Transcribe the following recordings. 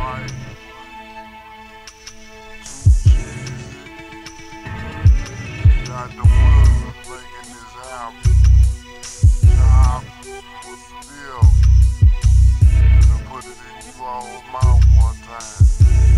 right. Got the wheels making this happen. Job was still. And I put it in you all's mouth one time.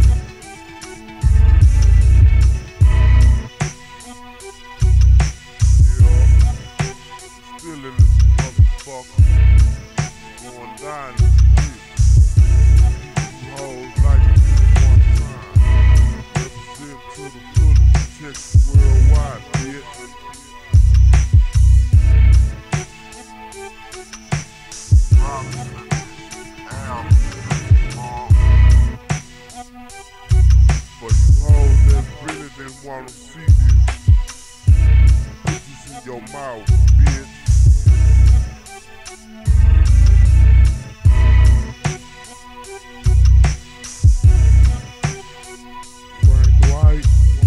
Yeah, still in this motherfucker. Going down this bitch. You hoes like this one time. Represent to the fullest. Texas worldwide, bitch. For you hoes that really didn't wanna see this, put this in your mouth, bitch. Frank White.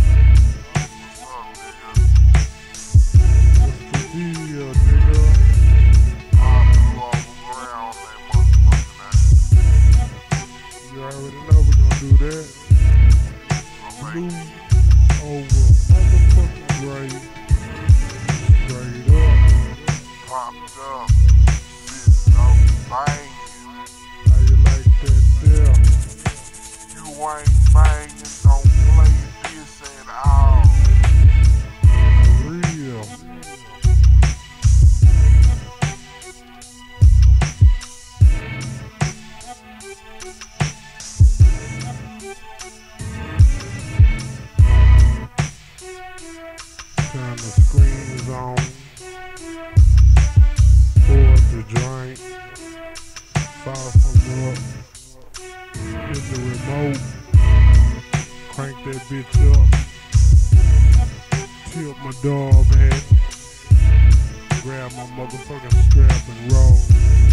What's the deal, nigga? I blew off around that motherfucking ass. You already know we gonna do that. Blue over motherfucking grave. Straight up. Popped up. Sitting on banging. How you like that there? You ain't banging, don't play this at all. For real. Time the screen is on. Pour the drink. Sauce them up. Hit the remote. Crank that bitch up. Tilt my dog head. Grab my motherfucking strap and roll.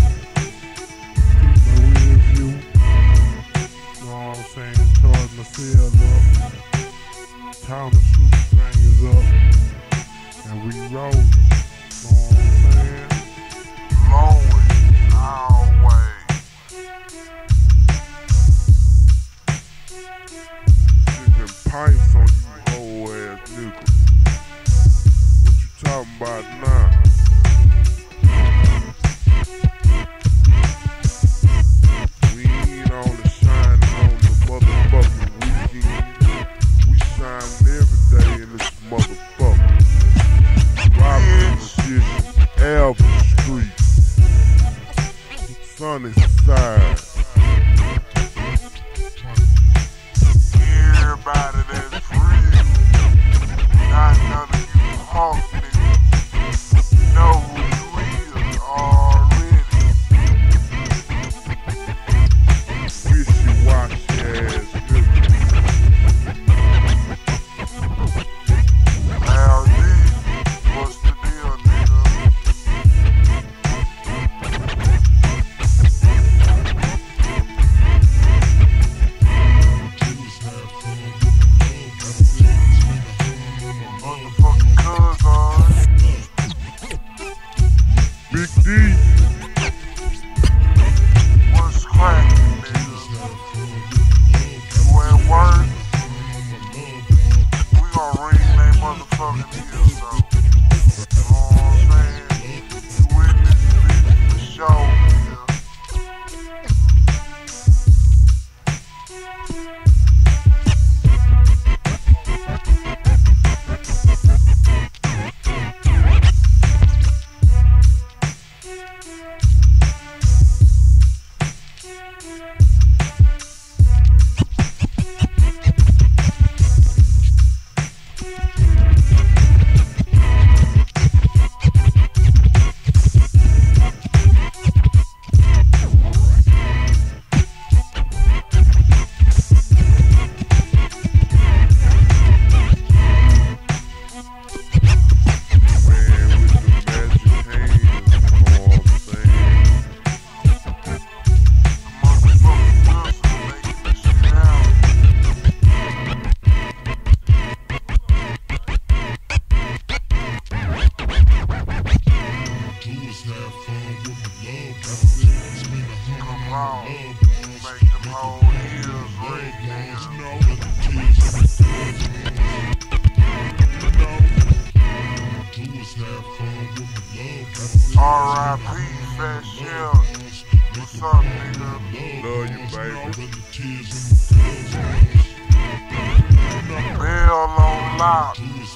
Keep my rear view. Know what I'm saying? Charge my cell up. Time to shoot strings up. And we roll. Know what I'm saying? Blowing always. Sipping pints on you whole ass niggas. What you talking about now? We ain't only shining on the motherfucking weekend. We shining every day in this motherfucker. Robinson Edition, Albert Street, Sunnyside. Everybody that's real, not none of you punk niggas, know who you is already. Wishy-washy ass niggas. What's the deal, nigga? Motherfucking cousin. Big D. What's cracking, nigga? You at work? We gon' ring that motherfucking deal, so. You know what I'm saying? You in this bitch for sure, nigga. Come on, make them whole ears ringing. R.I.P. Fat Shell. What's up, nigga? Love you, baby. Bell on lock.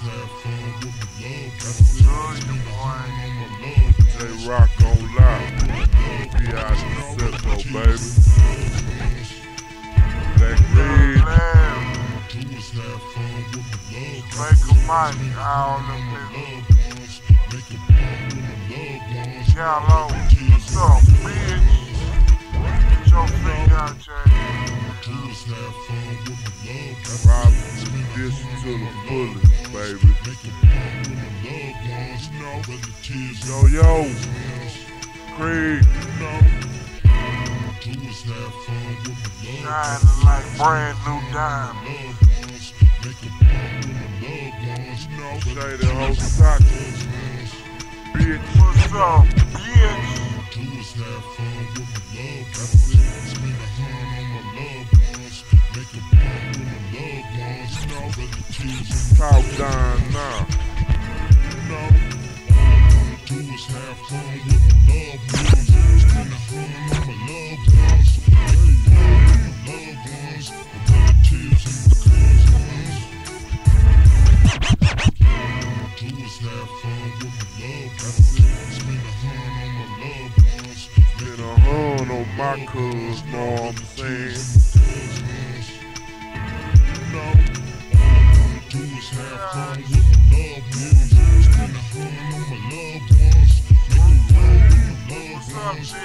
J-Rock on lock. B.I.C. baby. Black Red. Make a mic, all them niggas. Shallow, what's up, bitch? Get your finger out, Jay. Rob this to the fullest, baby. Yo, Craig. Shining like brand new diamond. Shady Hosaki. Bitch. What's up, bitch? Talk down now. Spend a $100 on my cuz, know what I'm saying? What's up, nigga?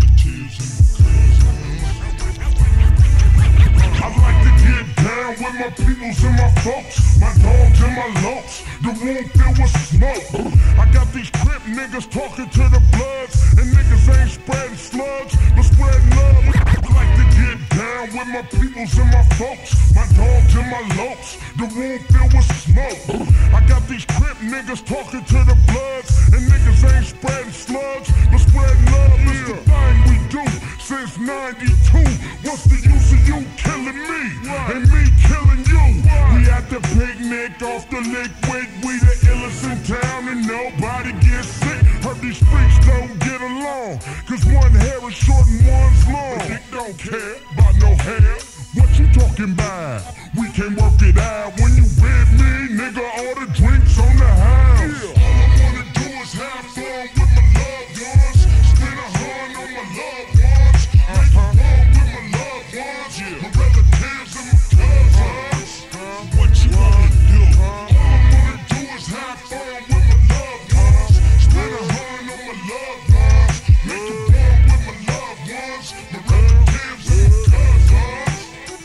I like to get down with my peoples and my folks, my dogs and my locs, the room filled with smoke. I got these crip niggas talking to the bloods, and niggas ain't spreading slugs, but spreading love. I like to get down with my peoples and my folks, my dogs and my locs, the room filled with smoke. I got these crip niggas talking to the bloods, and niggas ain't spreading slugs, but spreading love. It's the thing we do since '92. What's the use of you killing me and me killing you? We at the picnic off the liquid, we the illest in town and nobody gets sick. Heard these freaks don't get along, cause one hair is short and one's long. But they don't care about no hair. What you talking about? We can work it out. When you with me, nigga, all the drinks on the house. All I wanna do is have fun with my loved ones. Spend a $100 on my loved ones. Make a fun with my loved ones. My relatives and my cousins. What you wanna do? All I wanna do is have fun with my loved ones. Spend a $100 on my loved ones. Make a fun with my loved ones. My relatives and my cousins.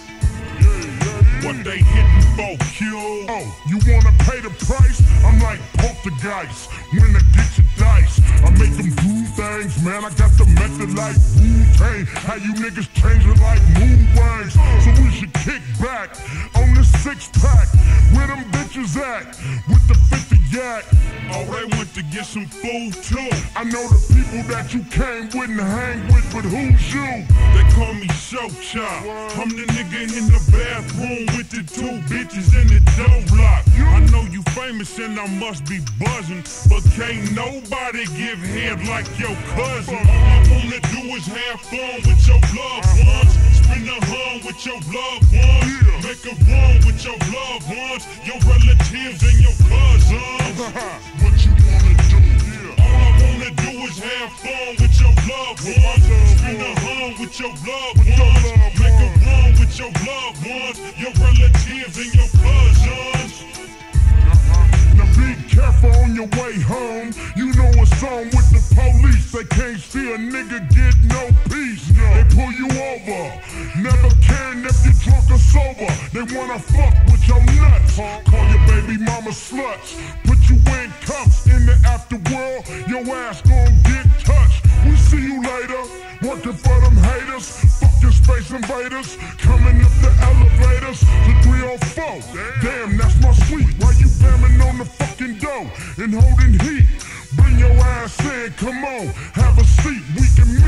What they hitting for, Q? Oh, you wanna pay the price? I'm like poltergeist, winner get your dice. I make them do things, man, I got the method like Wu-Tang. How you niggas changing like moon rings. So we should kick back on the 6-pack. Where them bitches at? With the 50 yak. Oh, they went to get some food too. I know the people that you came with and hang with, but who's you? They call me Show Chop. I'm the nigga in the bathroom with the 2 bitches in the door block. I know you famous and I must be buzzing, but can't nobody give head like your cousin. All I wanna do is have fun with your loved ones. Spend a $100 with your loved ones. Make a run with your loved ones, your relatives and your cousins. What you wanna do? All I wanna do is have fun with your loved ones. Spend a $100 with your loved ones. Make a run with your loved ones, your relatives and your cousins. Now be careful on your way home. You know what's on with the police. They can't see a nigga get no peace. They pull you over, never caring if you're drunk or sober. They wanna fuck with your nuts, call your baby mama sluts. Put you in cuffs in the afterworld, your ass gon' get touched. We see you later, working for them haters. Fucking space invaders, coming up the elevators to 304. Damn, that's my suite. Why you bamming on the fucking dough and holding heat? Bring your ass in, come on, have a seat. We can meet over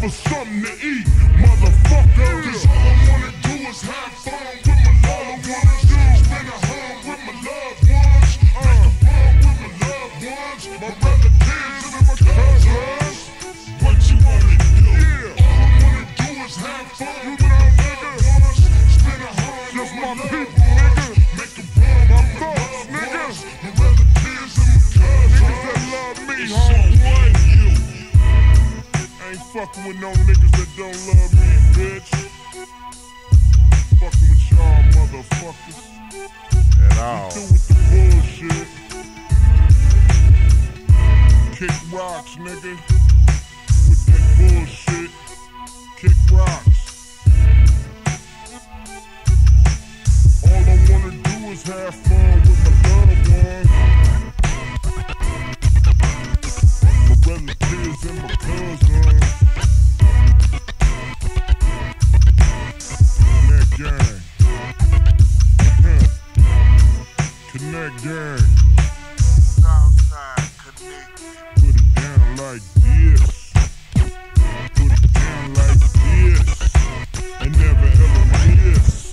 for something to eat, motherfucker. Cause all I wanna do is have fun with my loved ones. Spend a home with my loved ones. Make a bond with my loved ones. My relatives and my cousins. What you wanna do? All I wanna do is have fun with my loved ones. Spend a home with my loved ones. Make a bond with my loved ones. My relatives and my cousins. Niggas that love me, It's homie. on you. Ain't fucking with no niggas that don't love me, bitch. Fucking with y'all motherfuckers. At all. Through with the bullshit. Kick rocks, nigga. With that bullshit. Kick rocks. All I wanna do is have fun with my loved ones. My relatives and my cousins. Connect gang. Connect gang. Southside connected. Put it down like this. Put it down like this. And never ever miss.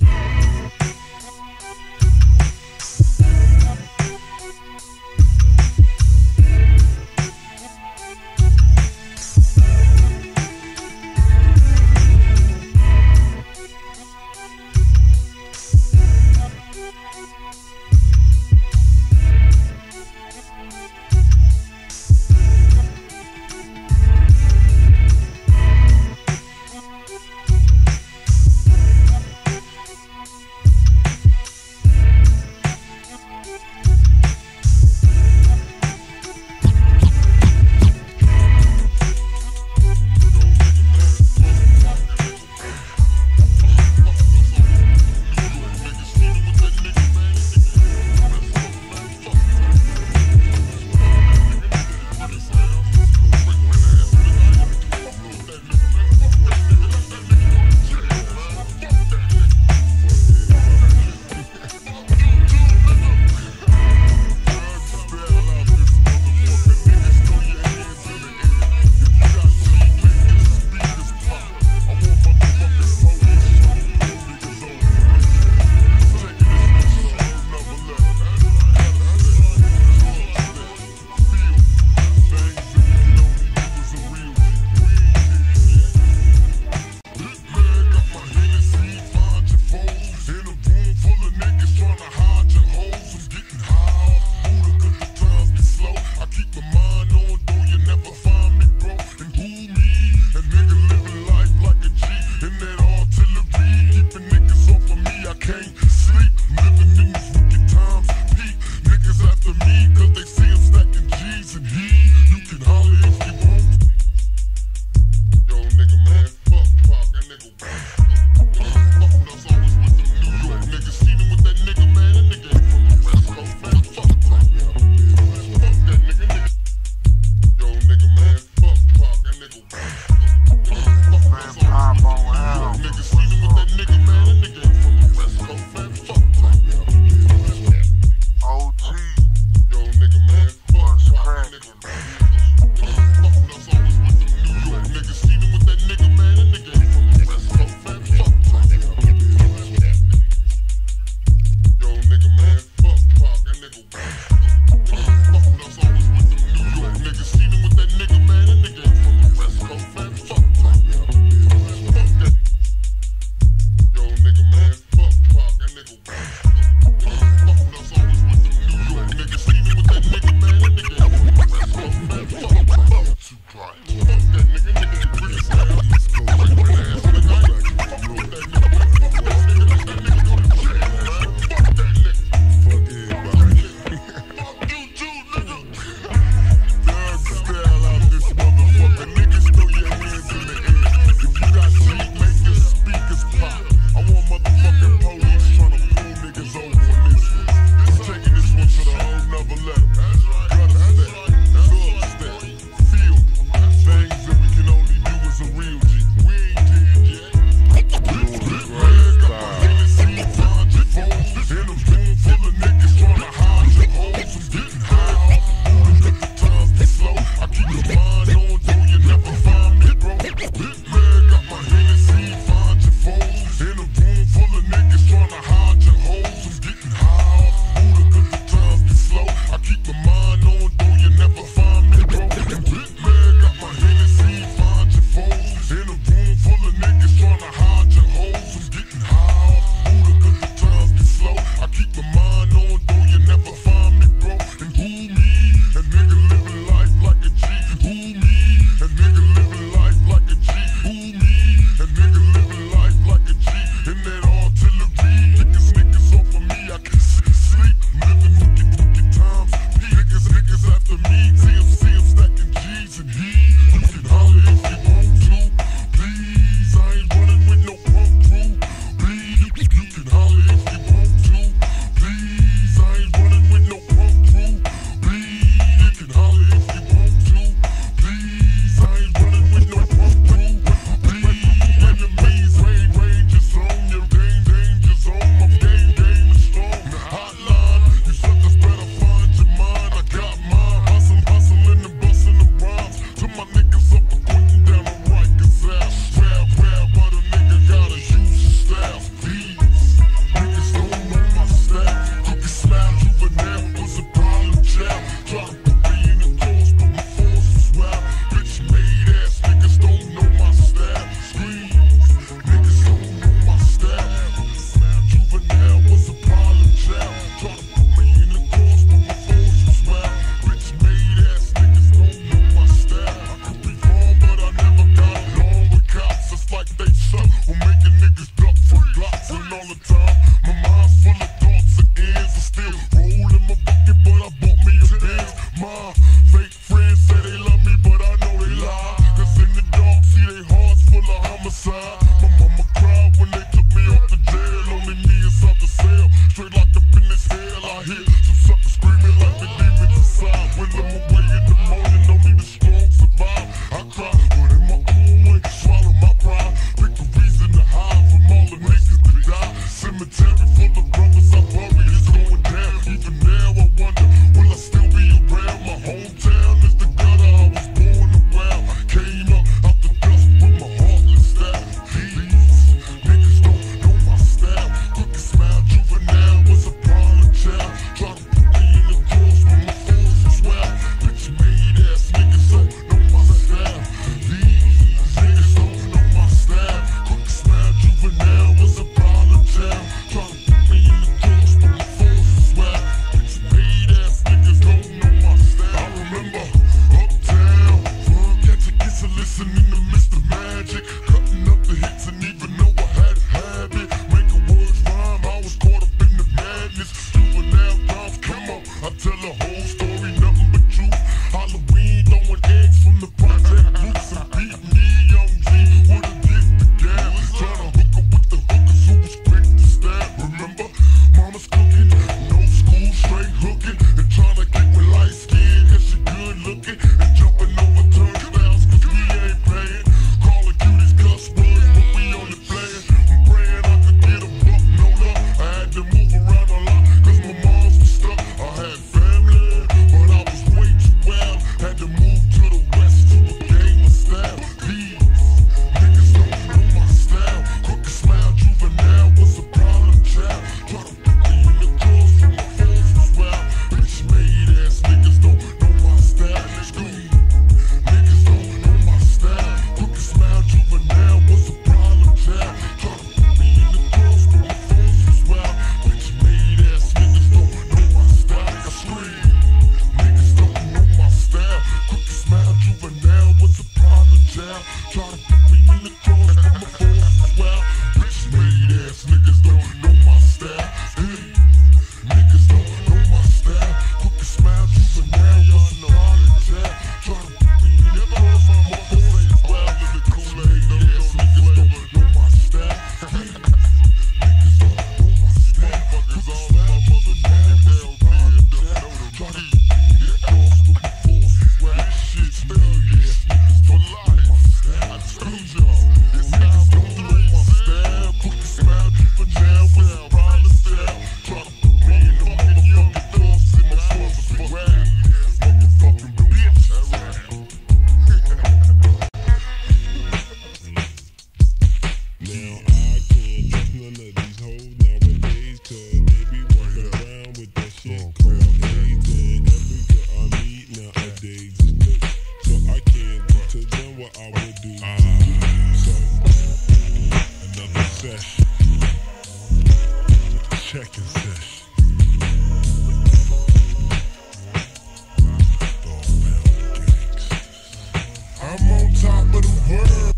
of the world.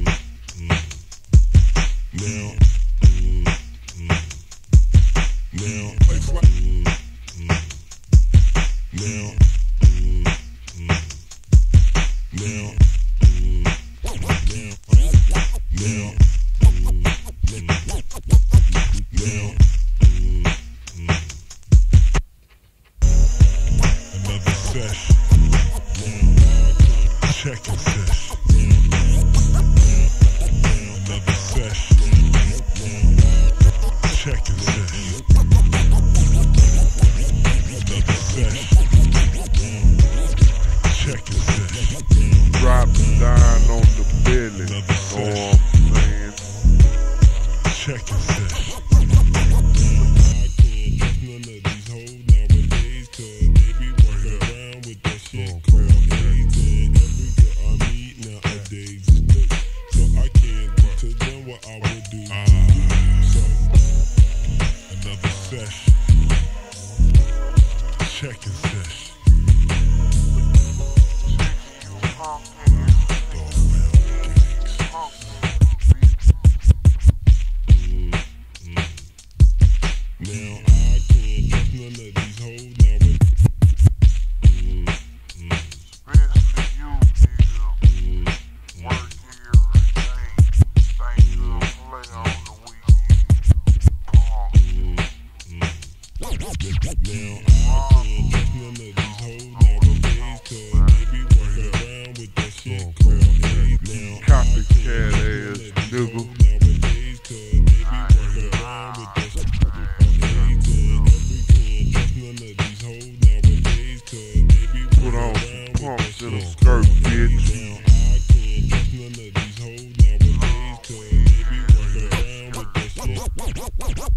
Now, place like now. Another session. Checking session. Another session. Checking session. Another session. Checking session. Dropping down on the belly. Another Know what I'm saying? Checking session. I can't trust none of these hoes nowadays, 'cause they be walking around with that shit called AIDS. And every girl I meet nowadays is good, so I can't do to them what I would do. So, another session. Checking session. Now I can't trust none of these hoes nowadays. Especially you, nigga. Work every day. Think you'll play on the weekend. Punk. Now I can't trust none of these hoes nowadays, 'cause they be walking around with that shit called AIDS. Now Copycat ass nigga. nowadays, 'cause they be walking around with that shit called AIDS. And every can't trust none of these hoes nowadays, 'cause they be Put walking on around some with pumps that in a shit. skirt, bitch. Now I can't trust none of these hoes nowadays, 'cause they be walking around with that shit. Now I can't trust none of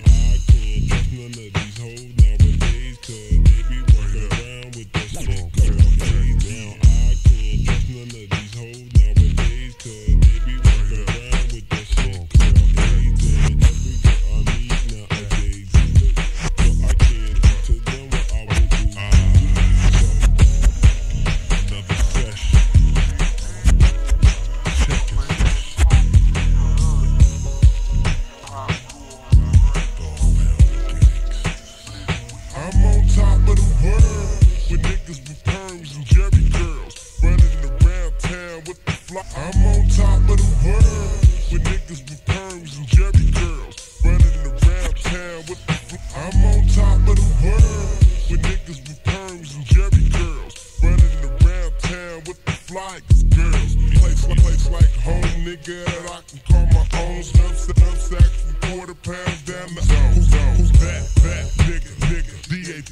these hoes nowadays, 'cause they be walking around with that shit called AIDS. Now I can't trust none of these hoes nowadays, 'cause they be walking around with that shit called AIDS. And every girl I meet nowadays is lit, so I can't do to them what I would do. So, another session. Checking session. I'm on top of the world with niggas with perms and Jerry girls running around town with the fly. I'm on top of the world with niggas with perms and Jerry girls running around town with the fly. I'm on top of the world with niggas with perms and Jerry girls running around town with the flyers girls. Place like home, nigga, that I can call my own. Snuff sacks from £40 down the zone. Who's that nigga, D-A-Z,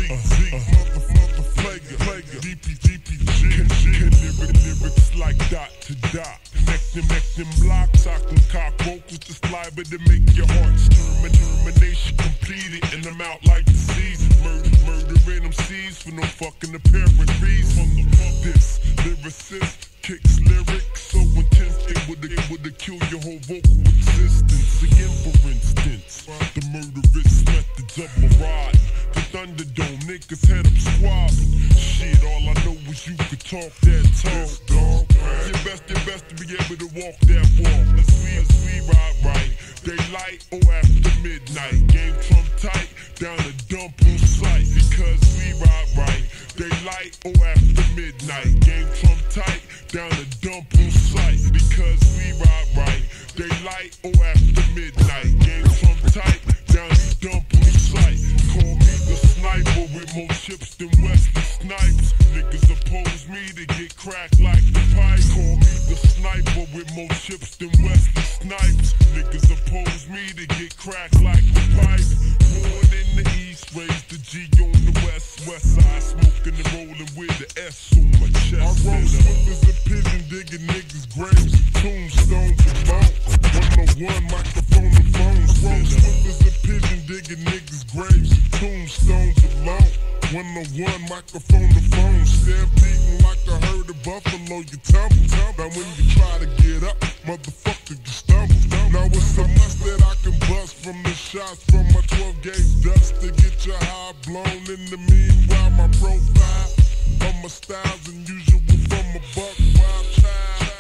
mother flager, DPG, lyrics like dot to dot. Connecting blocks, I can cock vocals to slide, but to make your heart termination completed, and I'm out like disease. Murdering them seeds for no fucking apparent reason. This lyricist kicks lyrics so intense they woulda killed your whole vocal existence. Again, for instance, the murderous methods of marauding, the Thunderdome niggas head up squabbing. Shit, all I know is you could talk that talk, dog. Your best to be able to walk that walk. As we ride right, daylight or after midnight. Game trump tight, down to dump on sight. Because we ride right, daylight or after midnight. Game trump tight, down to dump on sight. Because we ride right, daylight or after midnight. Game trump tight, down to dump on sight. Call me the sniper with more chips than Wesley Snipes. Niggas oppose me to get cracked like the pipe. Call me the sniper with more chips than Wesley Snipes. Niggas oppose me to get cracked like the pipe. Born in the east, raised the G on the west side. Smoking and rolling with the S on my chest. I roll swifters and pigeon digging niggas' graves and tombstones and mount. 101 microphone and phones. Roll swifters and pigeon digging niggas' graves and tombstones alone. 101 microphone and phone. Stampeding like a herd of buffalo, you tumble. Now when you try to get up, motherfucker, you stumble. Now it's so much that I can bust from the shots from my 12 gauge dust to get your high blown. In the meanwhile, my profile of my styles unusual from a buck wild child.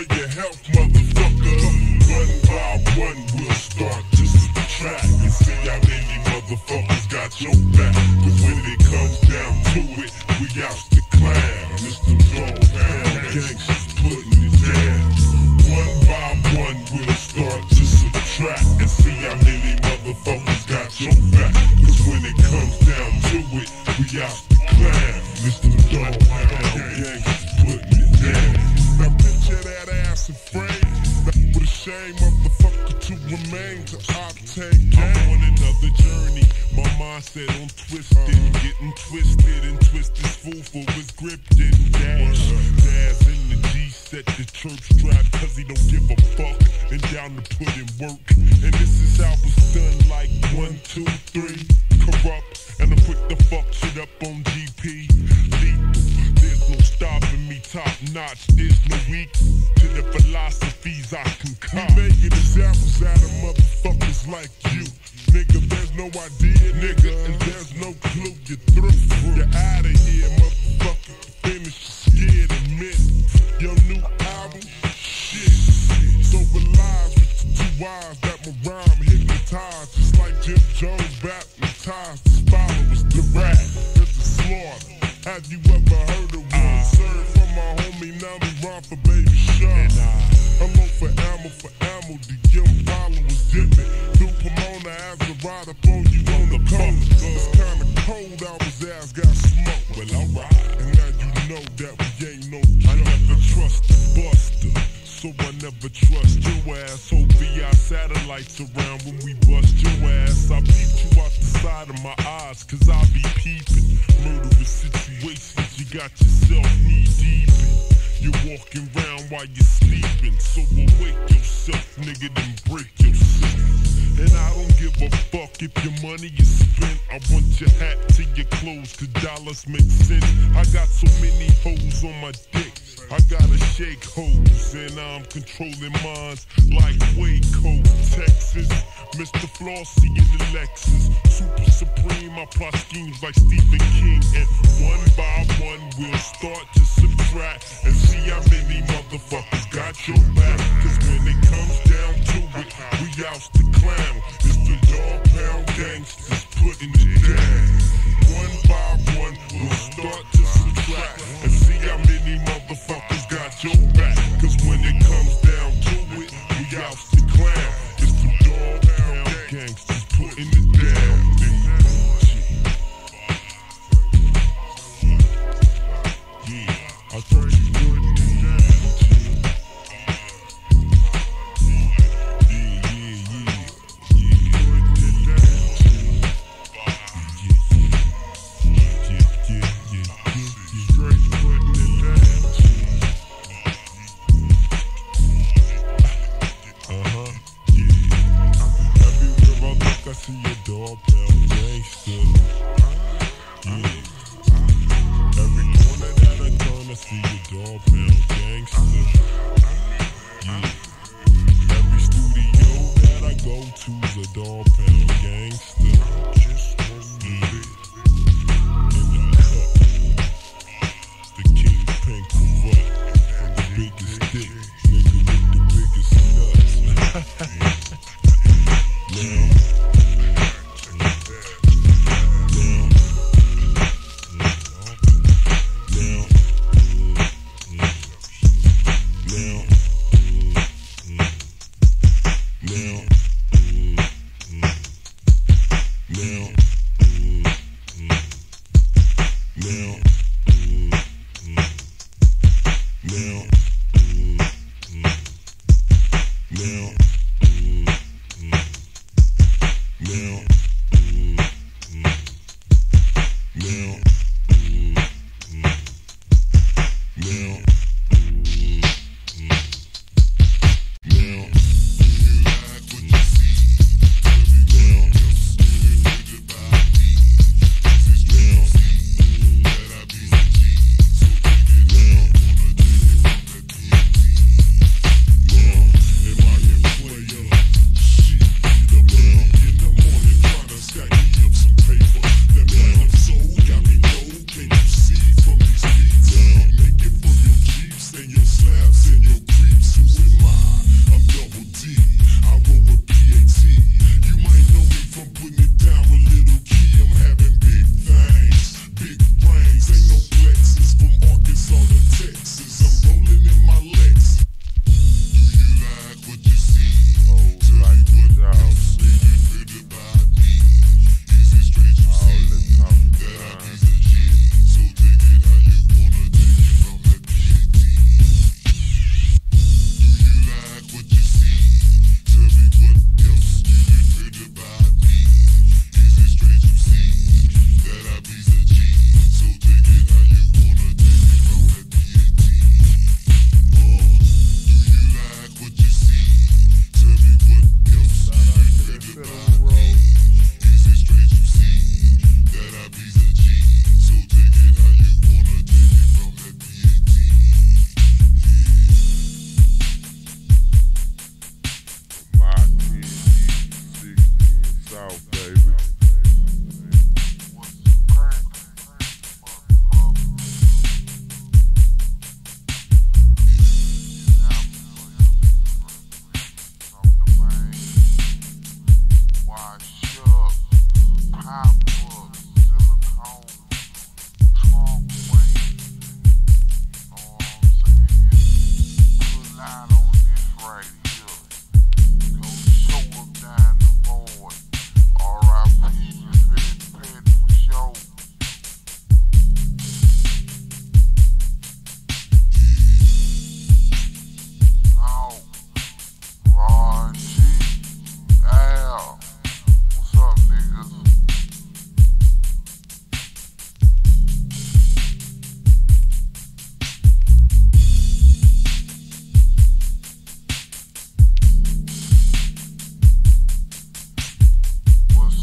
your health, motherfucker. One by one, we'll start to subtract and see how many motherfuckers got your back. Cause when it comes down to it, we out to climb. Mr. Dogpound Gangsters putting it down. One by one, we'll start to subtract and see how many motherfuckers got your back. Cause when it comes down to it, we out to climb. Mr. Dogpound Gangsters putting it down. Now picture that ass and frame. With a shame, motherfucker, to remain to obtain game. I'm on another journey. My mindset on twisted, getting twisted and twisted. Fool was gripped and dash. Daz in the G set the church strap, cause he don't give a fuck and down to put in work. And this is how it's done, like 1, 2, 3. Corrupt, and I put the fuck shit up on GP. Lethal, there's no stopping me, top notch. There's no weak to the philosophies I concoct. We making examples out of motherfuckers like you. Nigga, there's no idea, nigga, and there's no clue. You're through, you're out of here, motherfucker. Finish, scared, admit your new album, shit. So relies with the 2 eyes that my rhyme hypnotized. Just like Jim Jones baptized his followers. The rap, it's a slaughter. Have you ever heard of one? Served from my homie, now me rhyme for Baby Shark. Hello for ammo, the young followers dipping. Through Pomona as I ride up on you on the coast. It's kinda cold out, his ass got smoked. Well, alright, and now you know that we ain't no joke. I never trust the buster, so I never trust your ass. OVI satellites around when we bust your ass. I peep you out the side of my eyes, cause I be peeping. Murderous situations, you got yourself knee deep in. You're walking around while you're sleeping, so awake yourself, nigga, then break yourself. And I don't give a fuck if your money is spent. I want your hat to your clothes, cause dollars make sense. I got so many hoes on my dick, I gotta shake hoes, and I'm controlling minds like Waco, Texas. Mr. Flossie in the Lexus, super supreme, I plot schemes like Stephen King. And one by one we'll start to subtract and see how many motherfuckers got your back. Cause when it comes down to it, we out to clown. It's the Dogpound Gangsters putting it down. One by one we'll start to subtract and see how many motherfuckers got your back. Cause when it comes down to it, we out to clown. It's the Dogpound Gangsters putting it down. Yeah, I thought you wouldn't. Straight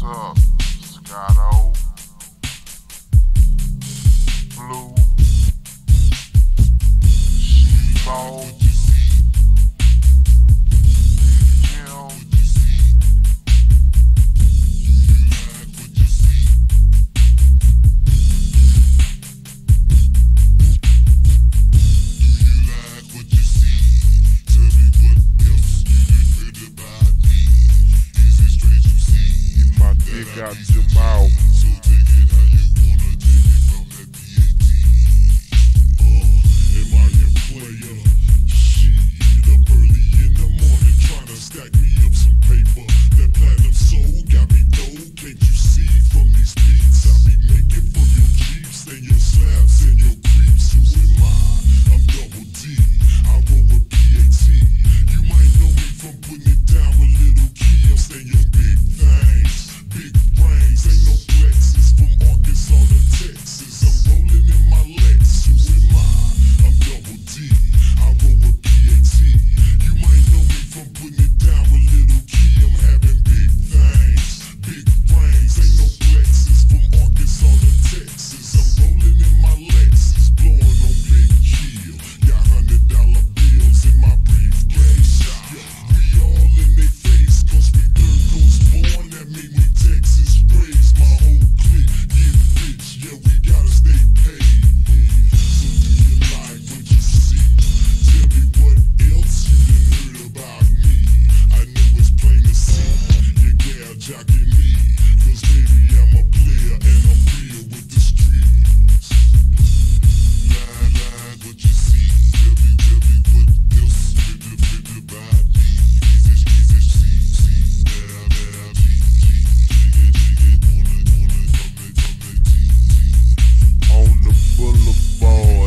up? Scotto, Blue, She-Ball, Jim, Got your mouth. So take it how you wanna take it from that PAT. Am I a player? Shit, up early in the morning trying to stack me up some paper. That platinum soul got me dough. Can't you see from these beats I be making for your Jeeps and your slaps and your creeps? Who am I? I'm Double D. I roll with PAT. You might know me from putting it down with Little Key. I'm saying your big things. Big brains, ain't no flexes from Arkansas to Texas. I'm rolling in my Lex. Who am I? I'm Double D. I roll with PAT. You might know me from putting it down with Little Key. I'm having big things, big brains, ain't no flexes from Arkansas to Texas. I'm rolling in my Lexus, blowing on Big Kill. Got $100 bills in my briefcase. We all in their face, cause we third coast born. That mean we Texas raised, my whole clique get rich, yeah, we gotta stay paid. So do you like what you see? Tell me what else you done heard about me. I know it's plain to see, you gal jocking me, cause baby I'm a player and I'm real with the streets. Lie, what you see? Tell me what else you done heard about me. Easy, see, that I be. On the boulevard.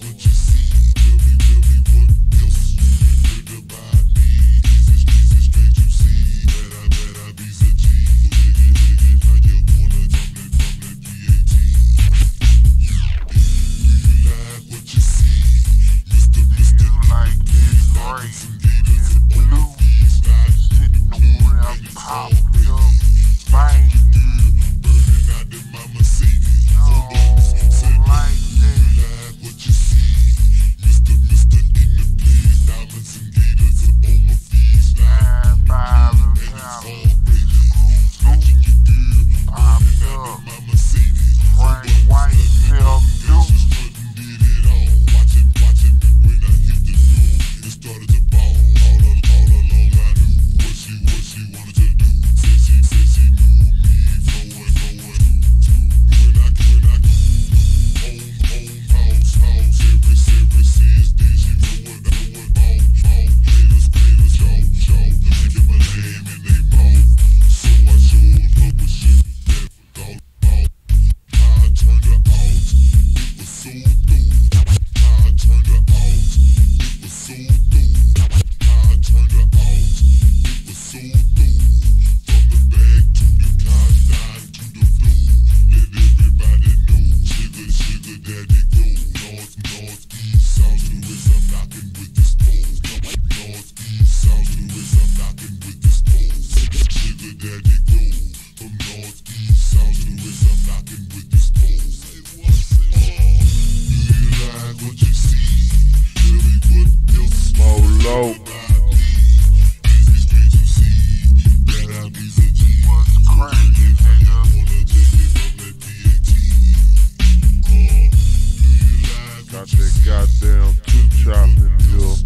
Got that goddamn two-chop in here.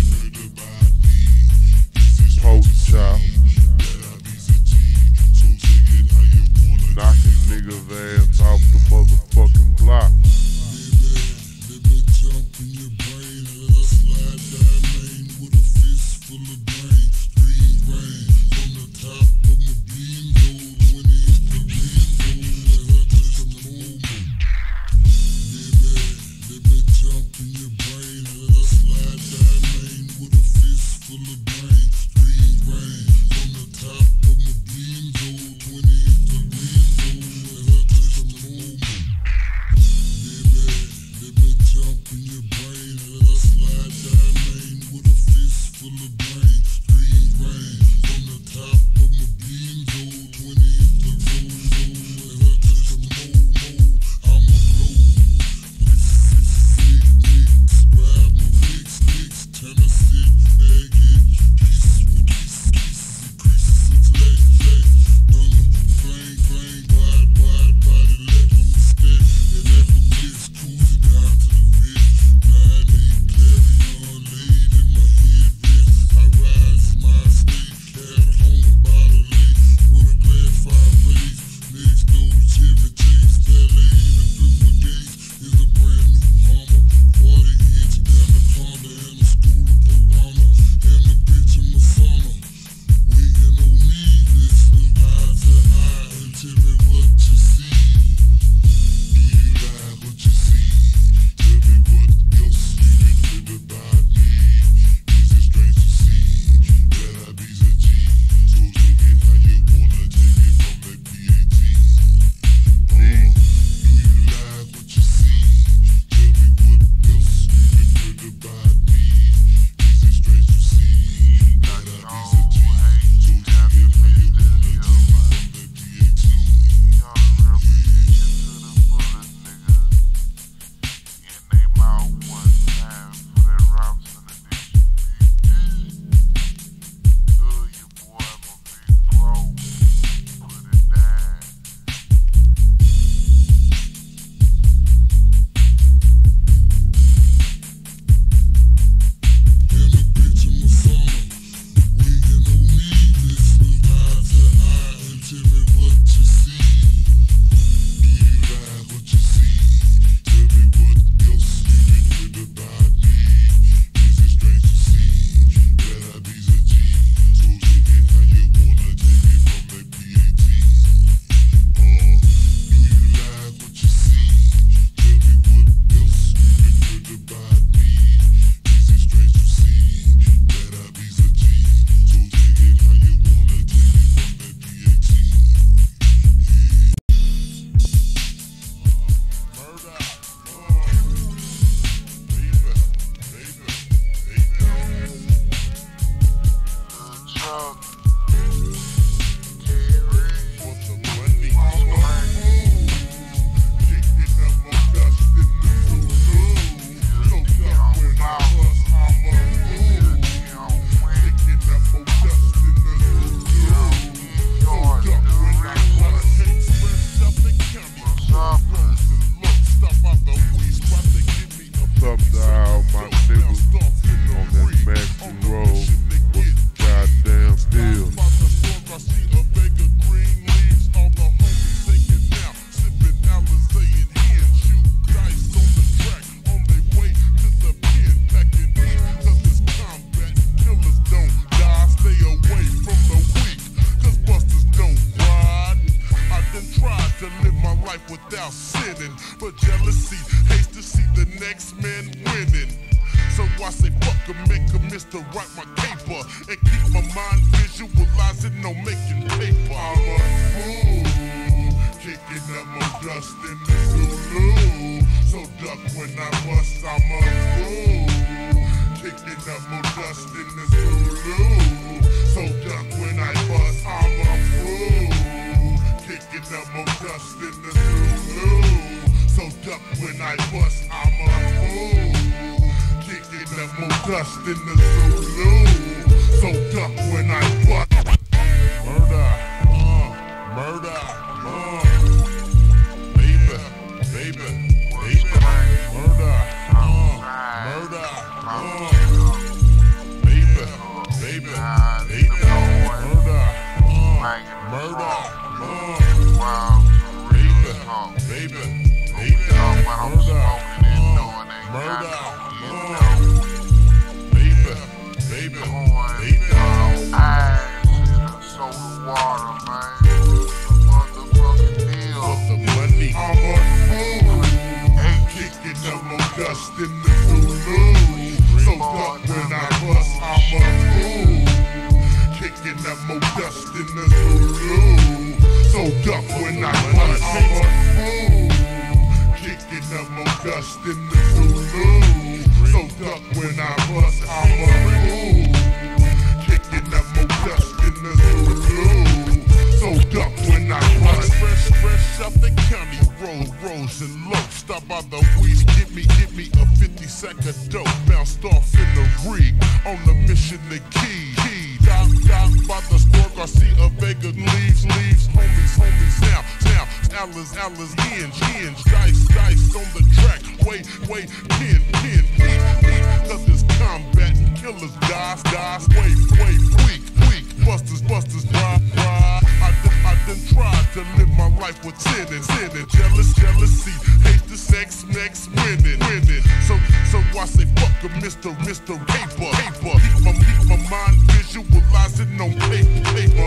Pork chop. Knocking niggas' ass off the motherfucking block. Full of brain, from the top of my beams, 20 to next man winning. So I say fuck a make a Mr. Write my paper and keep my mind visualizing, no making paper. I'm a fool, kicking up more dust in the Zulu. So duck when I bust, I'm a fool, kicking up more dust in the Zulu. So duck when I bust, I'm a fool, kicking up more dust in the Zulu. So duck when I bust, I'm a fool, kicking up more dust in the Zulu. So duck when I bust. Murder, murder, baby, baby, baby. Murder, murder, baby, baby, baby. Murder, murder, baby, baby, baby. Murder, murder. Baby, baby, eyes in the soda water, man. Motherfucking deal. For the money, I'm a fool. Ain't kicking up no dust in the Zulu. So duck when I bust, I'm a fool. Kicking up more dust in the Zulu. So duck when I bust, I'm a fool. Kicking up more dust in the Zulu. So duck when I bust, I'm a fool. Kicking up more dust in the Zulu. So duck when I bust. Fresh up the county road, rose and low. Stop by the weeds, get me a 50-sack of dope. Bounced off in the rig, on the mission to key. Down by the store, Garcia Vega leaves, homies now. Alice, hinge, dice on the track. Wait, pin, cause it's combat and killers, guys. Wait, weak, busters, dry. I done tried to live my life with sin and jealousy, hate the sex, next winning. So I say fuck a Mr. Paper. Keep my mind visualizing on paper.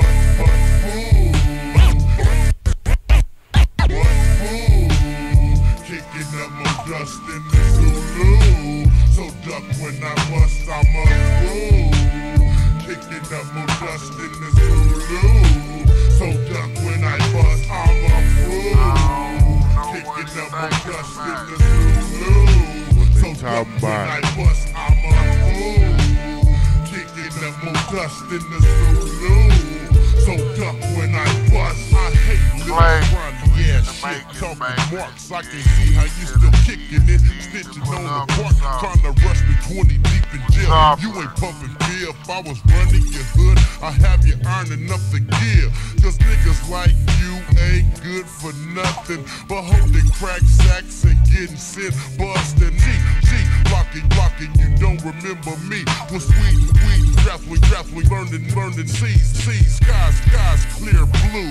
Kicking up more dust in the Zulu. So duck when I bust, I'm a fool. Kicking up more dust in the Zulu. So duck when I bust, I'm a fool. Kicking up more dust in the Zulu. So duck when I bust, I'm a fool. Kicking up more dust in the Zulu. So duck when I bust. I hate little grimy ass shit. Talking marks, I can see how you still kicking it. Stitching on the park, trying to rush me 20 deep in jail. You ain't pumping beer. If I was running your hood, I have you earning up the gear. Cause niggas like you ain't good for nothing but holding crack sacks and getting sent bustin'. Cheap, blocking, you don't remember me. When sweet traps, we learning seas, skies clear blue.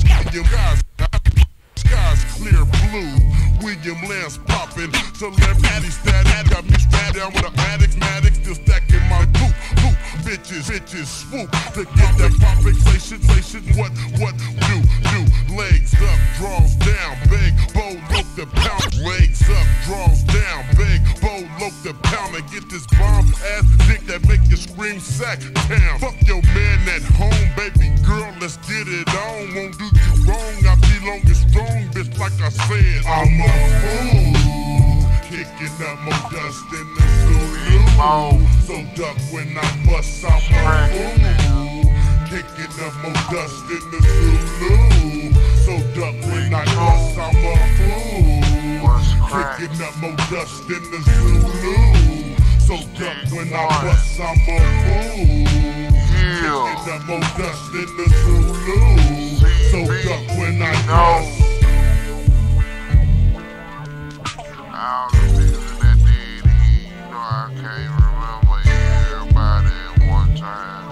Skies clear blue. William Lance poppin', celebrity status. Got me strapped down with an addict, still stacking my loot. Bitches swoop to get that pop fixation. What do? Legs up, draws down, big, bow, look the pound. Legs up, draws down, big, bow, look the pound. And get this bomb ass dick that make you scream sack town. Fuck your man at home, baby girl, let's get it on. Won't do you wrong, I belong and strong, bitch, like I said. I'm a fool, kicking up more dust in the Zulu. So duck when I bust, I'm a fool, kicking up more dust in the Zulu. So duck when I bust, I'm a fool, kicking up more dust in the Zulu. So duck when I bust, I'm a fool, kicking up more dust in the Zulu. So duck when I bust. All the niggas that did it, you know I can't remember everybody at one time.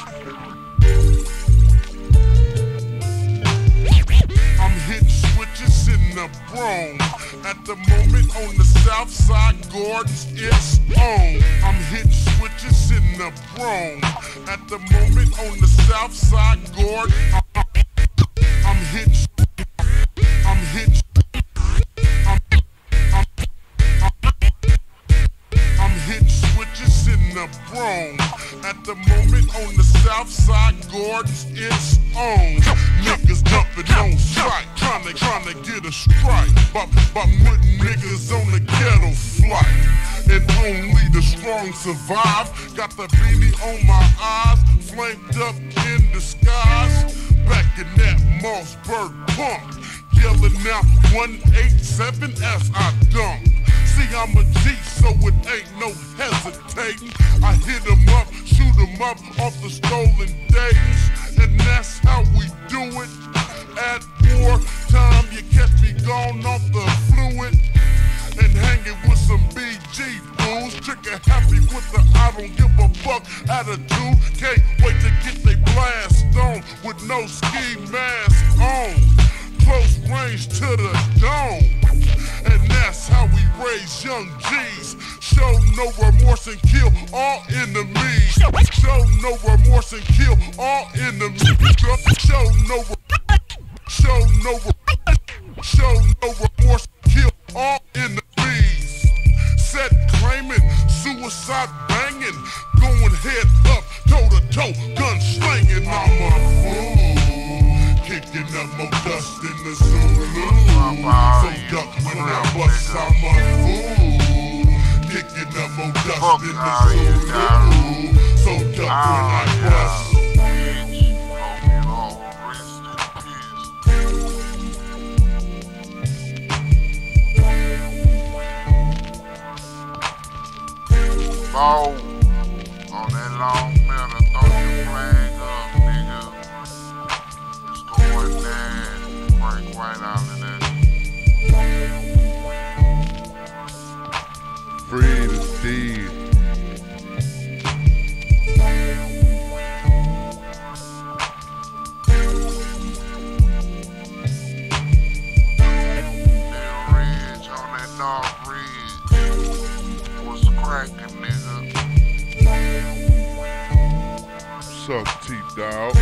I'm hitting switches in the Bronx. At the moment on the south side, Gordon's it's on. I'm hitting switches in the Bronx. At the moment on the south side, Gordon. I'm hitting. At the moment on the south side, Gordon's it's on. Niggas jumping on sight, trying to get a strike. By putting niggas on the ghetto flight. And only the strong survive. Got the beanie on my eyes, flanked up in disguise. Back in that Mossberg pump, yelling out 187 as I dump. See, I'm a G, so it ain't no hesitating. I hit 'em up, shoot 'em up off the stolen days. And that's how we do it. At war time, you catch me gone off the fluid. And hanging with some BG fools. Trigger happy with the I don't give a fuck attitude. Can't wait to get they blast on with no ski mask on. Close range to the dome. And that's how we raise young G's. Show no remorse and kill all enemies. Show no remorse and kill all enemies. Show no remorse and kill all enemies. Set claiming, suicide banging, going head up, toe to toe, gun slinging. I'm a fool, kicking up more dust in the Zulu. So duck when I bust, I'm a fool, kicking up more dust in the Zulu. So duck when I bust. Oh, on that long metal, throw your flag up, nigga. It's going down. Frank White out of that. Free the Steve. Little Ridge on that North Ridge. What's cracking, nigga? What's up, T-Dog?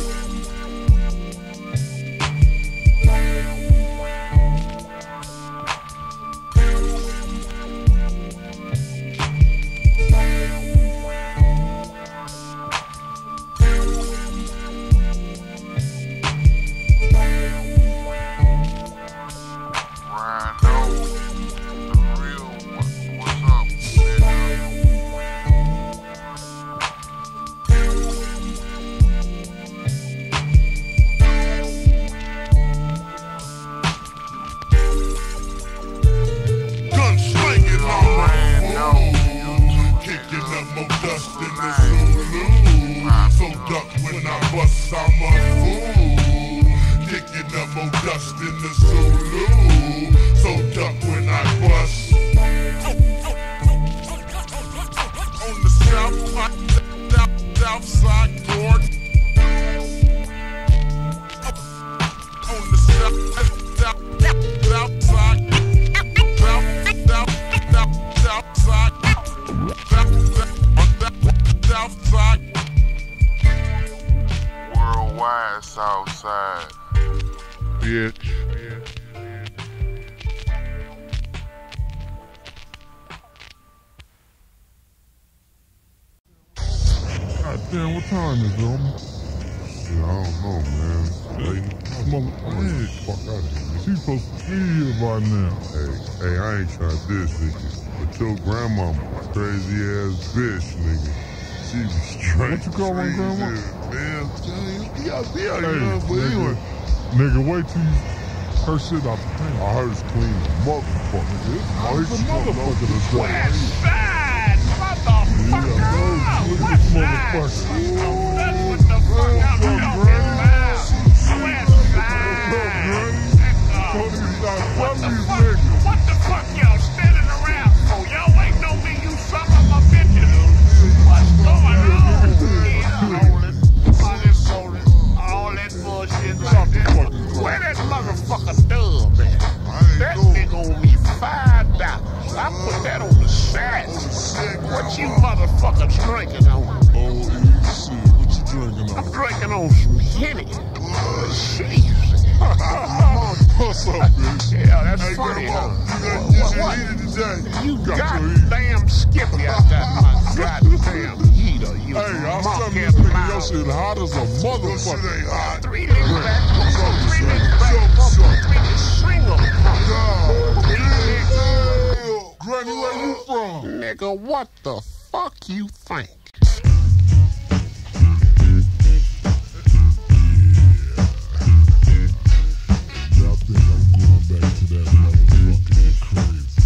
Southside. Bitch. God damn, what time is it, homie? Shit, I don't know, man. Man, Fuck out of here. she's supposed to be here by now. Hey, I ain't trying to diss, nigga. But your grandmama, crazy ass bitch, nigga. She was straight. What you call my grandma? Man, yeah, Hey, but anyway. nigga, wait till you her shit out the thing. I heard it's clean as motherfucker. It's a motherfucker to say. West Side, motherfucker! West Side! That's what the fuck I'm talking about! West Side! What the fuck y'all standing around for? Y'all waiting on me, you son of a bitches! What's going on? All that bullshit like that. Where that motherfucker Stubbs at? That nigga owe me $5. I put that on the side. What you motherfuckers drinking on? Oh, shit. What you drinking I'm on? drinking on some Henny. Jesus. What's up, bitch? Yeah, that's Hey, funny, Grandma, huh? you got your heater today? You got your goddamn Skippy, I got my goddamn heater. Buster, you Hey, I was telling monkey this nigga your mouth. shit hot as a motherfucker. Your shit ain't hot. 3 licks back, 3 licks back, 3 licks string 'em. Granny, where you from? Nigga, what the fuck you think? Y'all think I'm going back to that motherfucking crazy?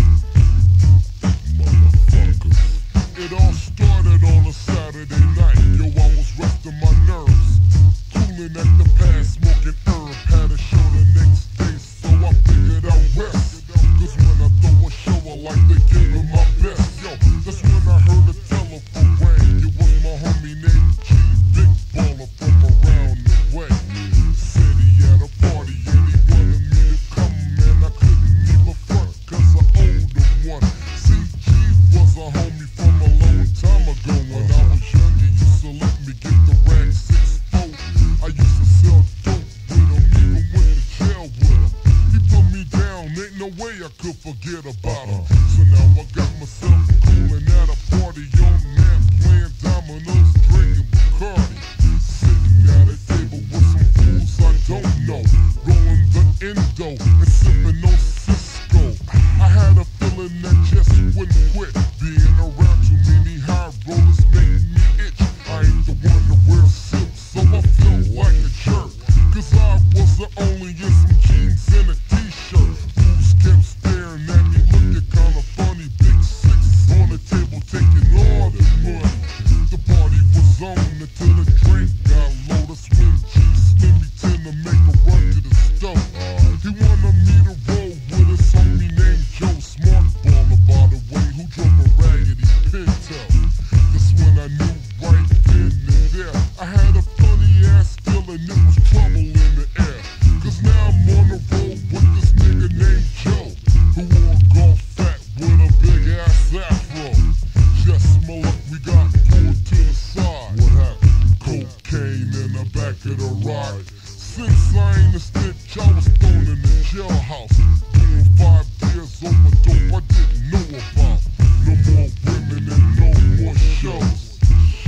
Motherfuckers. It all started on a Saturday night. Yo, I was resting my nerves. Cooling at the pad, smoking herb. Had a show the next day, so I figured I'd rest. Cause when I throw a show, I like to give it my best. Yo, that's when I heard the telephone ring. It was my homie named G, big baller from around the way. Said he had a party and he wanted me to come, and I couldn't even front cause I owed him one. CG was a homie from a long time ago. When I was young, he used to let me get the rag 6-4. I used to sell dope with him, even went to jail with him. He put me down, ain't no way I could forget about him. So now I got myself cooling at a party on that, playing dominoes, drinking Bacardi. Sitting at a table with some fools I don't know, rolling the Indo and sipping on Cisco. I had a feeling that just wouldn't quit. Being around too many high rollers make me itch. I ain't the one to wear silk, so I feel like a jerk. Cause I was the only in some jeans and a t-shirt. Fools kept staring at me, looking kinda funny. Big six on the table, taking all the money. The party was on until the drink got low. That's when G Slimmy tend to make a run to the stove. He wanted me to roll with his homie named Joe, smart baller by the way, who drove a raggedy Pinto. That's when I knew right then and there I had a funny ass feeling it was trouble in the air. Cause now I'm on the road with this nigga named Joe, who wore a golf hat with a big ass afro. Just smell like we got pulled to the side. What happened? Cocaine in the back of the ride. Since I ain't a snitch, I was thrown in the jailhouse. Doing 5 years over dope I didn't know about. No more women and no more shows.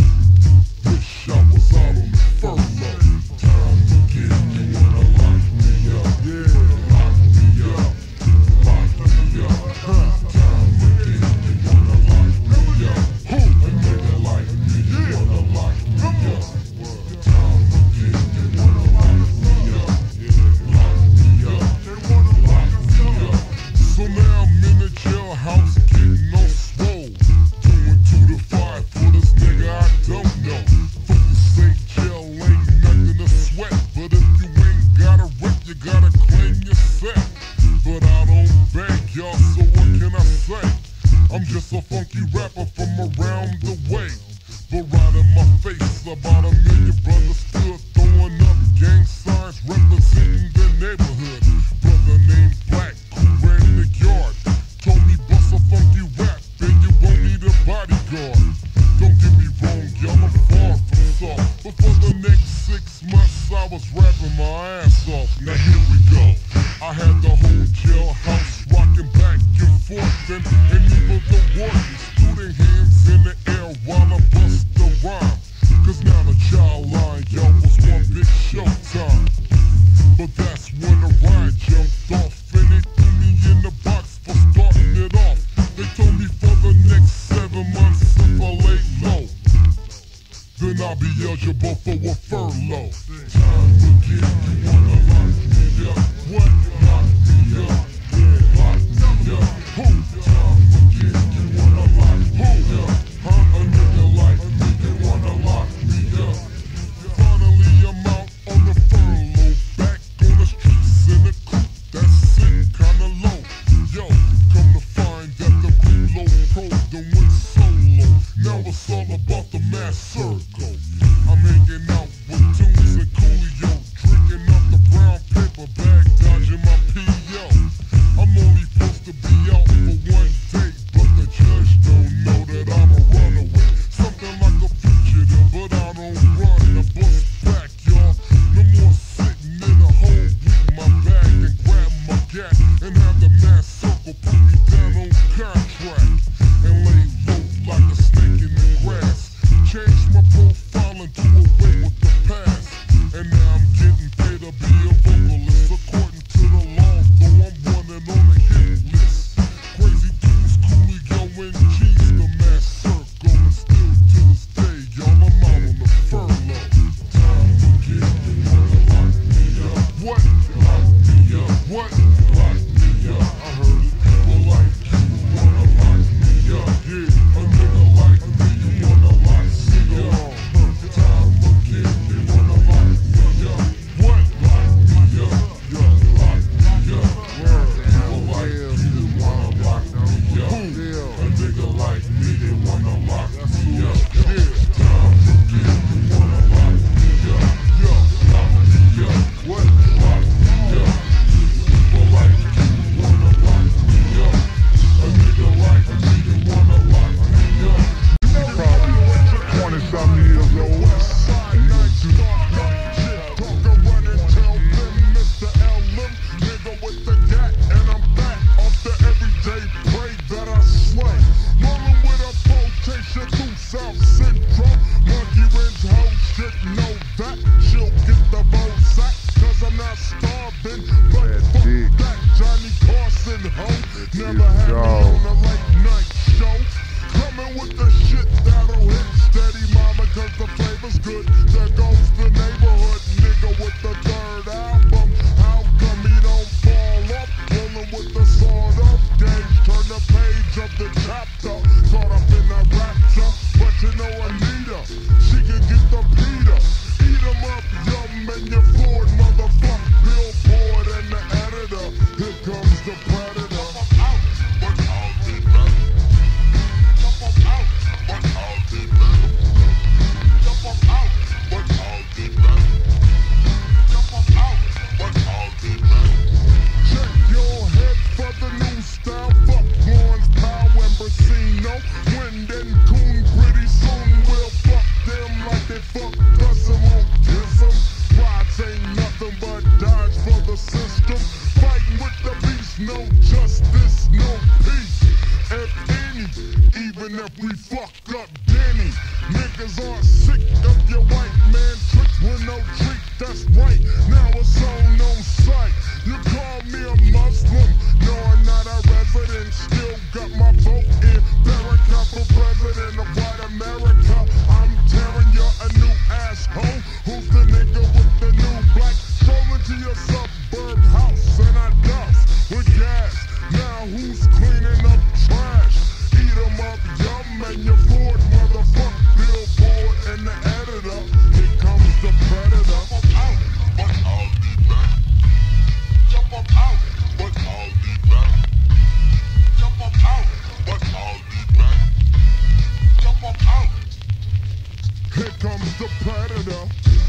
Wish I was out on the furlough. Time again, you wanna lock me up. Yeah, lock me up. Lock me up. Time again, you wanna lock me up. Who? A nigga like me, you wanna lock me up. Time again, you wanna lock me up. Lock me up. Lock me up. So now I'm in the jailhouse getting on swole. Doing 2 to 5 for this nigga I don't know. Fools say jail ain't nothing to sweat, but if you ain't got a rep, you gotta claim your set. But I don't beg y'all, so what can I say? I'm just a funky rapper from around the way. But right in my face, about 1 million brothers stood throwing up gang signs representing the neighborhood. Brother named Black, who ran the yard, told me bust a funky rap and you won't need a bodyguard. Don't get me wrong, y'all, I'm far from soft, but for the next 6 months I was rapping my ass off. Now here we go. I had the whole jailhouse rocking back and forth, and even the wardens threw their hands in the air while I bust the rhyme. Cause now the child line, y'all, was one big showtime. But that's when the ride jumped off, and they threw me in the box for starting it off. They told me for the next 7 months if I lay low, then I'll be eligible for a furlough. Time again, you wanna lock me up. What? Lock me up. Yeah, lock me up. Who? Time again, you wanna lock me up. Huh? A nigga like me, you wanna lock me up. Finally, I'm out on the furlough, back on the streets in the coupe that's sitting kinda low. Yo, come to find that the Kulo Pro done went solo. Now it's all about the mass circle. I'm hanging out with Tunes and Coolio, drinking up the brown paper bag, dodging my P.O. I'm only supposed to be out for 1 day, but the judge don't know that I'm a There goes the neighborhood nigga with the third album. How come he don't fall up? Rolling with the sword up gauge. Turn the page of the chapter. Caught up in a rapture. But you know Anita, she can get the Peter. Eat 'em up, yum, and your Ford, motherfuck. Billboard and the editor. Here comes the predator. Wind and Coon, pretty soon we'll fuck them like they fucked us and won't kiss them. Rides ain't nothing but dodge for the system. Fighting with the beast, no justice, no peace. If any, even if we fuck up Denny. Niggas are sick of your white man trick with no treat, that's right. Now it's on sight. You call me a Muslim, no I'm not a resident. Still got my vote in America for president of white America. I'm tearing you a new asshole. Who's the nigga with the new black? Strolling to your suburb house and I dust with gas. Now who's cleaning up trash? Eat 'em up, yum, and your Ford, motherfuck. Billboard and the editor. Here comes the predator. But I'll be back. Jump up out, but I'll be back. Jump up out, but I'll be back. Jump up out. Here comes the predator.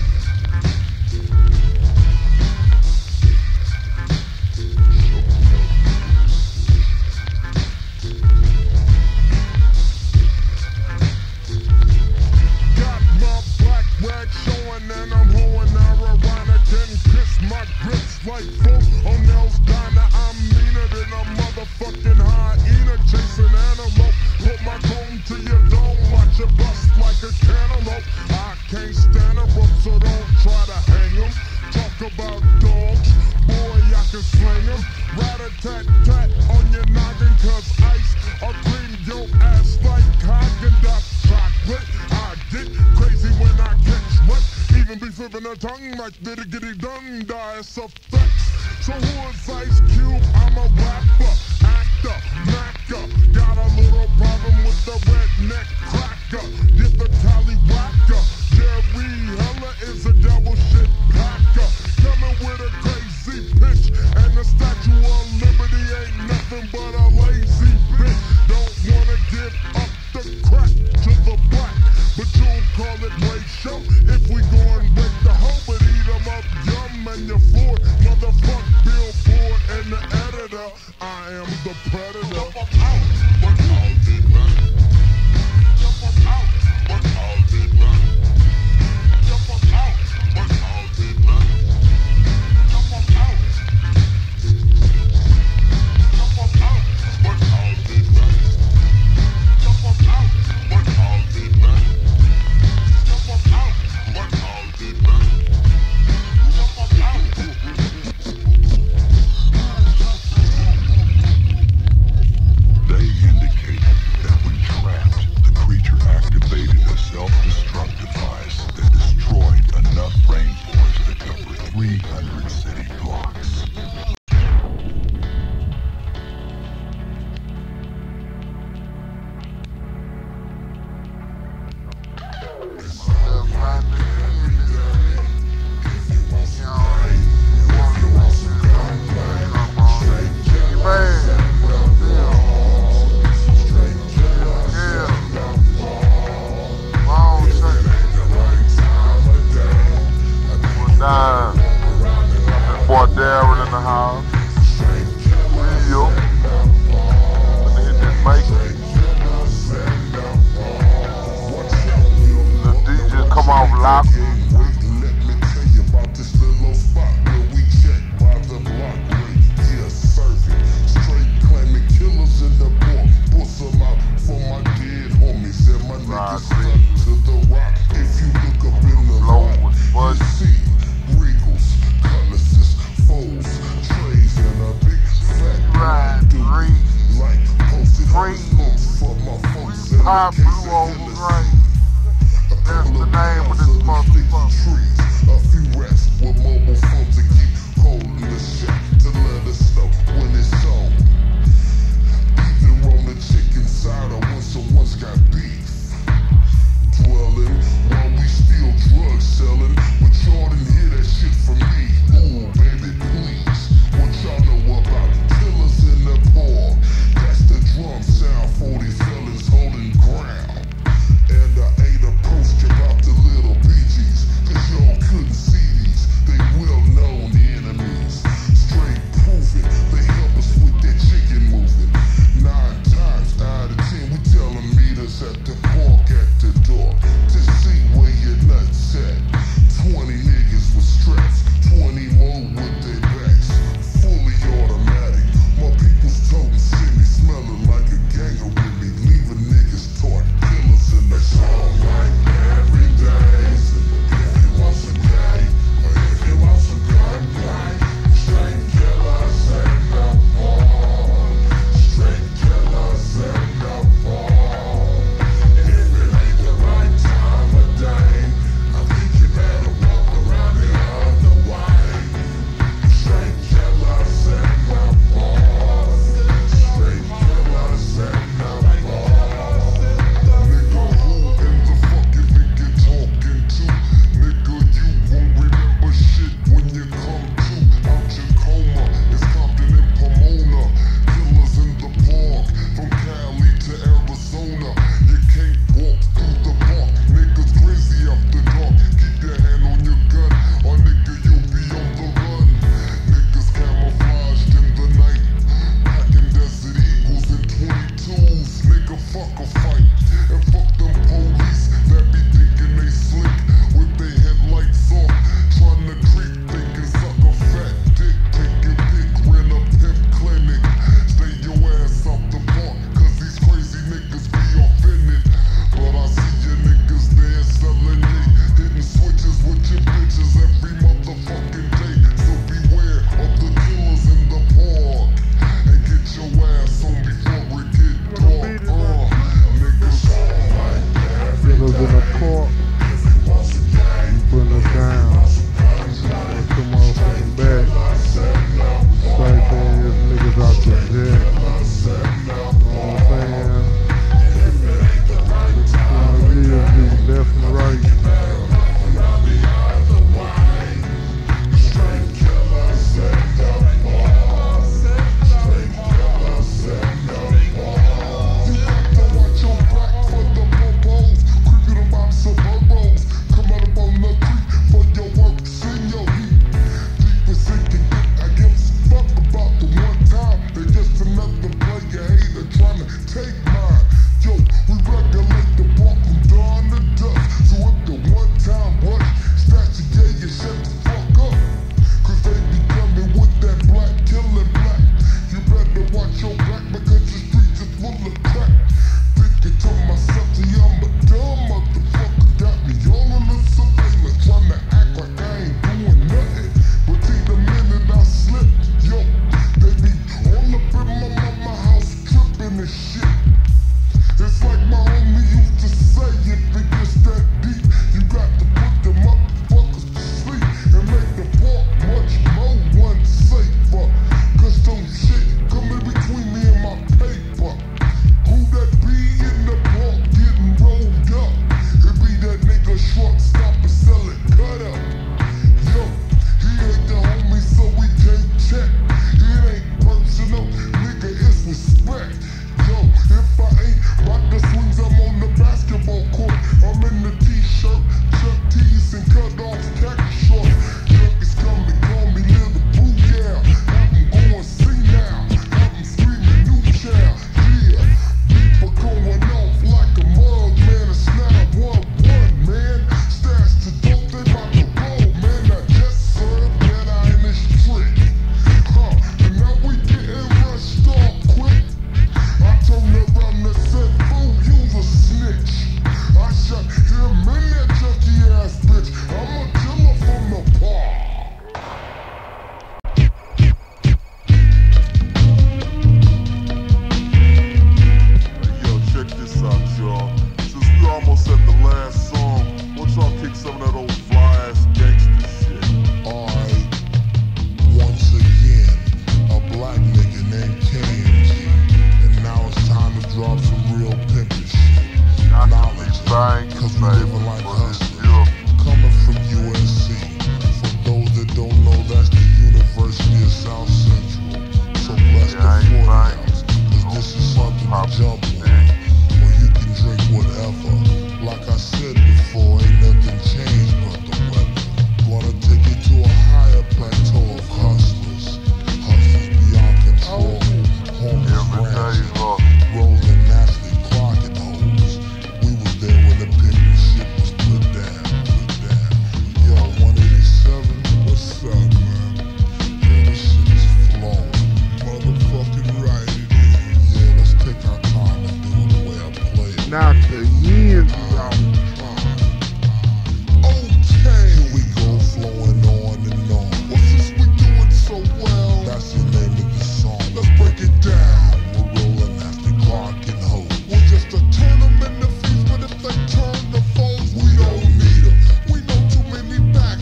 Got my black rag showing and I'm hoeing ironic and kiss my grits like folk on Nels Diner. I'm meaner than a motherfucking hyena chasing antelope. Put my comb to your dome, watch it bust like a cantaloupe. I can't stand a rope, so don't try to hang 'em. Talk about dogs, boy, I can sling 'em. Rat-a-tat-tat on your noggin, cause ice or cream your ass like Haagen-Dazs chocolate. I get crazy when I catch wet, even be flipping her tongue like diddy-giddy-dung, die effects. So who is Ice Cube? I'm a rapper, actor, macker. Got a little problem with the redneck cracker. Get the tallywhacker. Jerry Heller is a double shit packer. Coming with a crazy pitch, and the Statue of Liberty ain't nothing but a lazy bitch. Don't wanna give up the crack to the black, but you'll call it ratio if we go and break the hoe. But eat 'em up, yum, and your Ford, motherfuck. Billboard and the editor. I am the predator. Jump up out, but I'll be back. Jump up out, but I'll be back. Jump up out, but I'll be back. Jump up out. Jump up out, but I'll be back. Jump up out, but I'll be back. Jump up out, but I'll be back. Jump up out. They indicated that when trapped, the creature activated a self-destruct device that destroyed enough rainforest to cover 300 city blocks. Boy Darren in the house. Real. When they hit this mic, the DJs come off lock. Let me tell you about this little spot where we check by the block rate. Yeah, serving. Straight claiming killers in the book. Puss them out for my dead homies and my niggas stuck to the rock. If you look up in the lot, you see Regals, Cutlasses, foes, trays, and a big fat dude. Like posted folks for my folks. High blue old rain. That's the name of this motherfucker.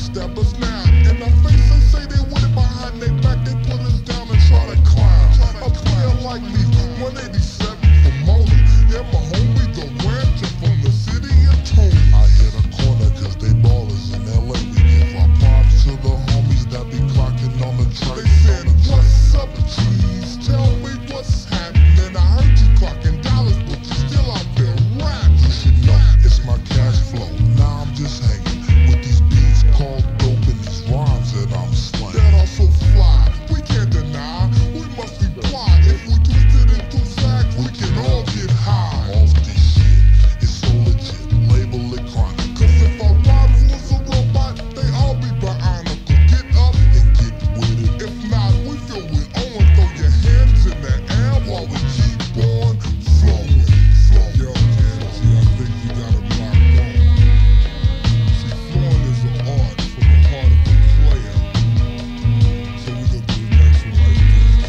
backstab us now. In our face they say they with it, behind their back they put us down and try to climb. A player like me, 187 for Mona. Yeah, my homie, the rancher from the city of Tony. I hit a corner cause they ballers in LA. We give our props to the homies that be clocking on the track. They said, what's up, cheese? Tell me what's happening. I heard you clocking dollars, but you still out there rapping. You should know, it's my cash flow. Now I'm just hanging with these beats called dope and these rhymes that I'm slaying. That also fly, we can't deny. We must be blind. If we twisted into sacks, we can all get high. Off this shit, it's so legit. Label it chronic. Cause if our rhymes was a robot, they all be bionical. Get up and get with it. If not, we feel we own. Throw your hands in the air while we keep on flowing. Yo, Angie, I think you got a block wrong. See, flowing is an art from the heart of the player. So we gonna do the next one like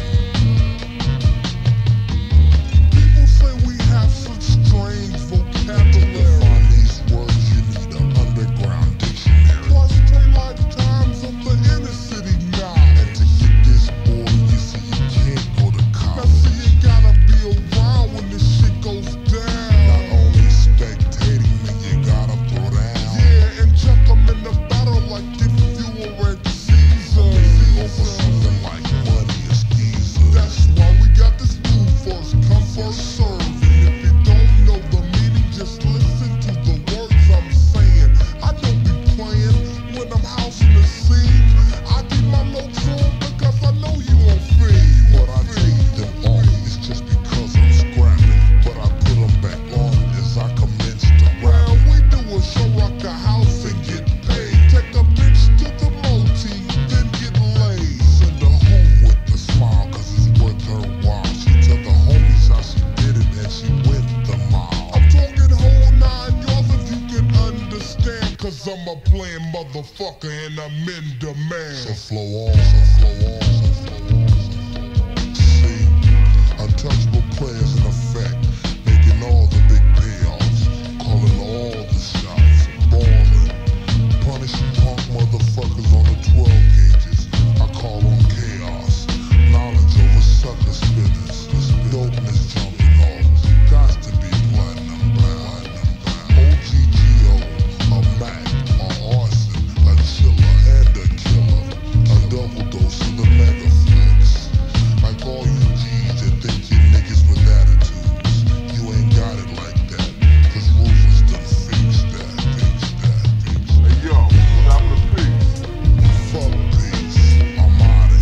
this. People say we have such strange vocabulary. To find these words, you need an underground dictionary. Plus 3 lifetimes of the inner city now. And to get this boy, you see you can't go to college. Now see, you gotta be around when this shit goes down. Not only spectating, man, you gotta throw down. Yeah, and chuck 'em in the battle like if you were at Caesar. Over something like money or skeezer. That's why we got this move, first come, first serve. And if you don't know the meaning, just listen to the words I'm saying. I don't be playing when I'm housing the scene. I keep my notes on because I know you won't feed. But I take them off, it's just because I'm scrapping. But I put them back on as I commence to rap. We do a show, rock the house and get paid. Take a bitch to the multi, then get laid. Send her home with a smile cause it's worth her while. She tell the homies how she did it and she went the mile. I'm talking whole 9 yards if you can understand. Cause I'm a playing motherfucker and I'm in demand. So flow on, so flow on, so flow on. See, untouchable players in effect, making all the big payoffs, calling all the shots, balling, punishing punk motherfuckers on the 12 gauges. I call on chaos, knowledge over sucker spinners, dopeness jumping off, got to be platinum bound. OGGO, a Mac, a arson, a chiller and a killer, a double dose of the mega flex. Like all you G's that think you niggas with attitudes, you ain't got it like that, cause Rufus done fixed that. Hey yo, what happened to peace? Fuck peace, I'm outta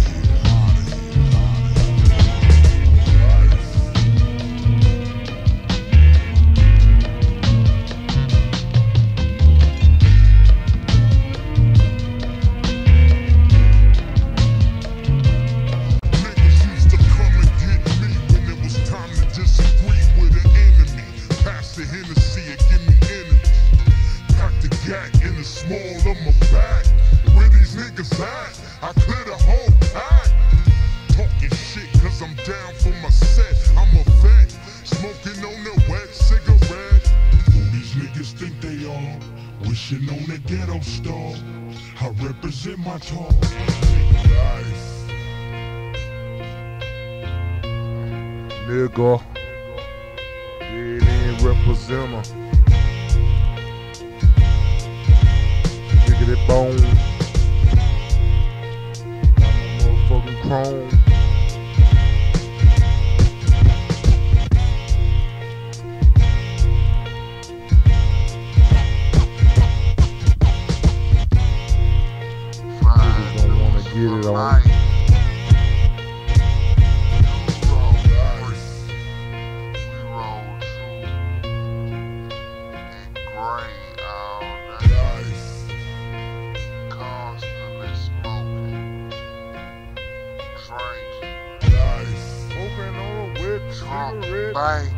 Niggas used to come and get me when it was time to disagree with an enemy. Pass the Hennessy and give me energy. Pack the gat in the small of my back. Where these niggas at? I clear the whole pack. Talking shit cause I'm down for my set. I'm a vet, smoking on the wet cigarette. Who these niggas think they are? Wishing on a ghetto star. I represent my talk. Nice. Nigga. Yeah, they ain't represent her. Nigga, that bone. I'm a motherfucking chrome. Niggas don't wanna get it on. Bang.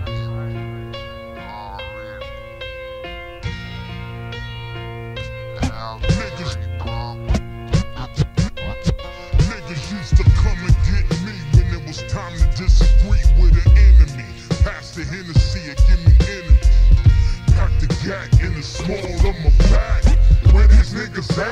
Niggas used to come and get me when it was time to disagree with an enemy. Pass the Hennessy and give me energy. Pack the gat in the small of my back. Where these niggas at?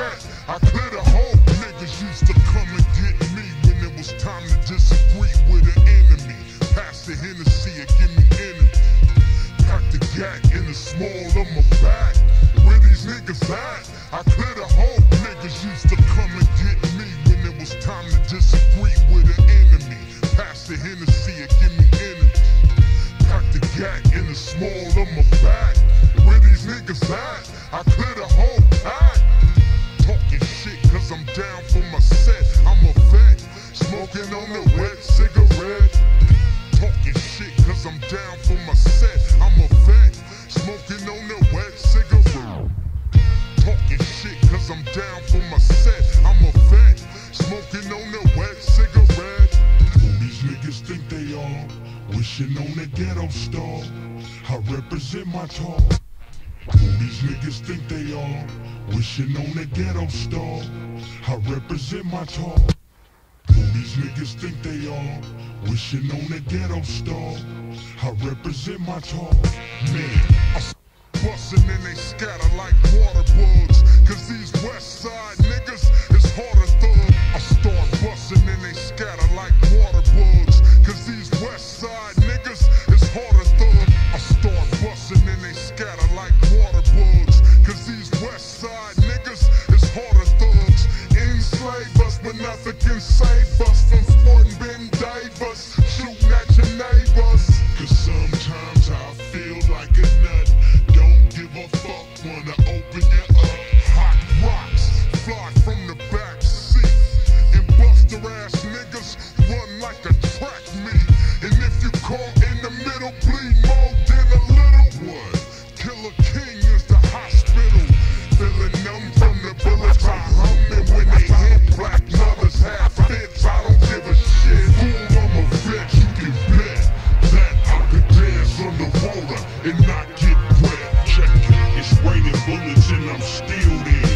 I clear the whole. Niggas used to come and get me when it was time to disagree with an enemy. Pass the Hennessy and give me energy. Pack the gat in the small of my back. Where these niggas at? I clear the whole. Niggas used to come and get me when it was time to disagree with an enemy. Pass the Hennessy and give me energy. Pack the gat in the small of my back. Where these niggas at? I clear the whole pack. Talking shit cause I'm down for my set. I'm a vet, smoking on the wet cigarette. Talking shit cause I'm down for my set. I'm a vet, smoking on the wet cigarette. Talking shit cause I'm down for my set. I'm a vet, smoking on the wet cigarette. Who these niggas think they are? Wishing on the ghetto star. I represent my talk. Who these niggas think they are? Wishing on the ghetto star. I represent my talk. Who these niggas think they are? Wishing on the ghetto star. I represent my talk. Man, I bustin' and they scatter like water bugs. Cause these west side niggas is harder thug. I start bustin' and they scatter like water bugs. Cause these west side niggas is harder thug. I start bustin' and they scatter like water bugs. Cause these west side niggas is harder thugs. Enslave us but nothing can save us from sporting Ben Davis, shooting at your neighbors. Cause sometimes I feel like a nut. Don't give a fuck, wanna open you up. Hot rocks fly from the back seat. And buster ass niggas run like a track meet. And if you caught in the middle, bleed more than a little. What? Killer King is the hospital. Feeling numb from the bullets I hum. And when they hit, black mothers have fits. I don't give a shit. Fool, I'm a vet, you can bet that I could dance underwater and not get wet. Check it, it's raining bullets and I'm still there.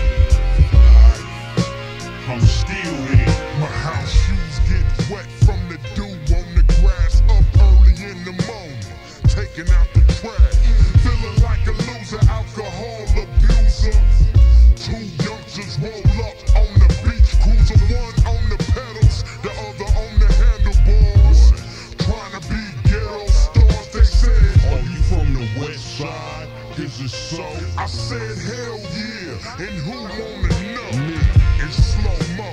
I'm still there. My house shoes get wet from the dew on the grass up early in the morning. Taking out the trash. Feeling like a loser, alcohol abuser. Two youngsters roll up on the beach cruiser. One on the pedals, the other on the handlebars. Trying to be ghetto stars, they said. Are you from the west side? Is it so? I said hell yeah, and who wanna know? In slow-mo,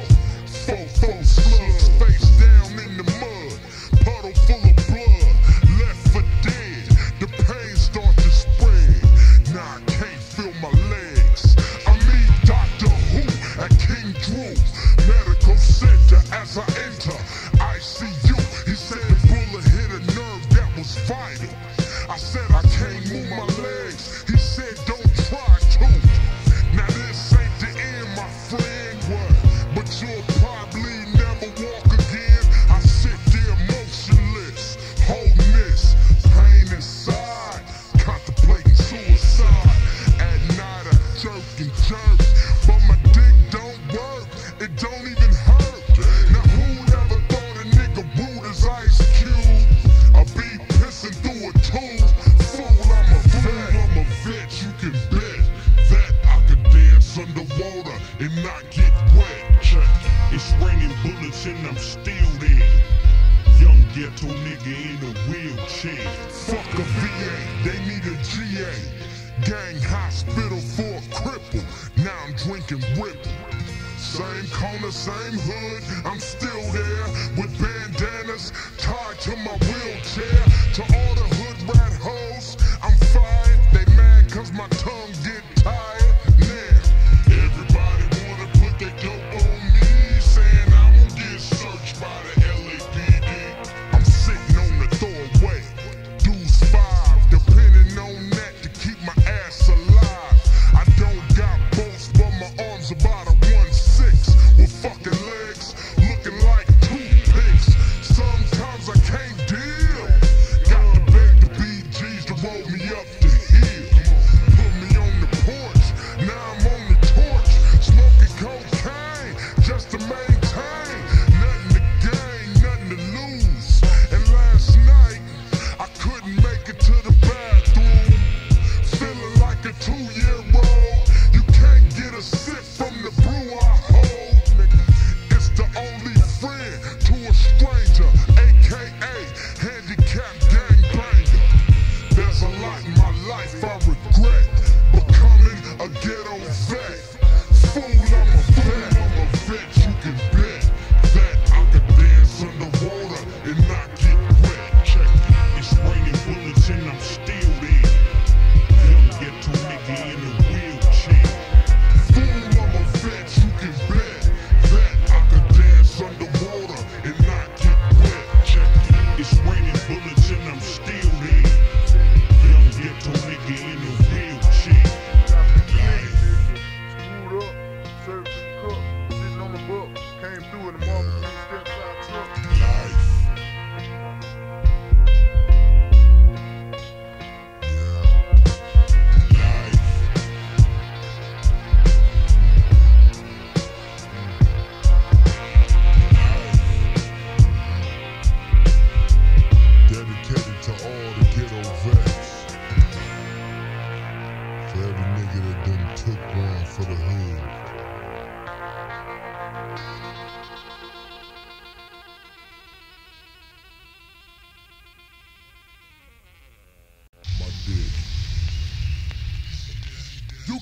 4-4 slugs, face down in the mud. Puddle full of blood, left for dead. The pain starts to spread. Now I can't feel my legs. I meet Dr. Who at King Drew Medical Center as I enter ICU. He said the bullet hit a nerve that was vital. I said I can't move my legs. He said don't try to. Now this ain't the end, my friend. What? But you'll probably never walk again. I sit there motionless, holding this pain inside, contemplating suicide. At night I jerk and jerk, but my dick don't work. It don't even hurt. Now who'd ever thought a nigga rude as Ice Cube? I'll be pissing through a tube. Fool, I'm a vet, you can bet that I could dance underwater and not get wet. Check, it's raining bullets and I'm still there. Young ghetto nigga in a wheelchair. Fuck a VA, they need a GA. Gang hospital for a cripple. Now I'm drinking Ripple. Same corner, same hood, I'm still there with bandanas tied to my wheelchair. To all the hood rat hoes, I'm fired. They mad cause my tongue get tired. Now, everybody wanna put their dope on me, saying I won't get searched by the LAPD. I'm sitting on the throwaway, dues 5, depending on that to keep my ass alive. I don't got both, but my arms about a 1-6 with fucking legs looking like toothpicks. Sometimes I can't deal. Got to beg the BGs to roll me up the hill. Put me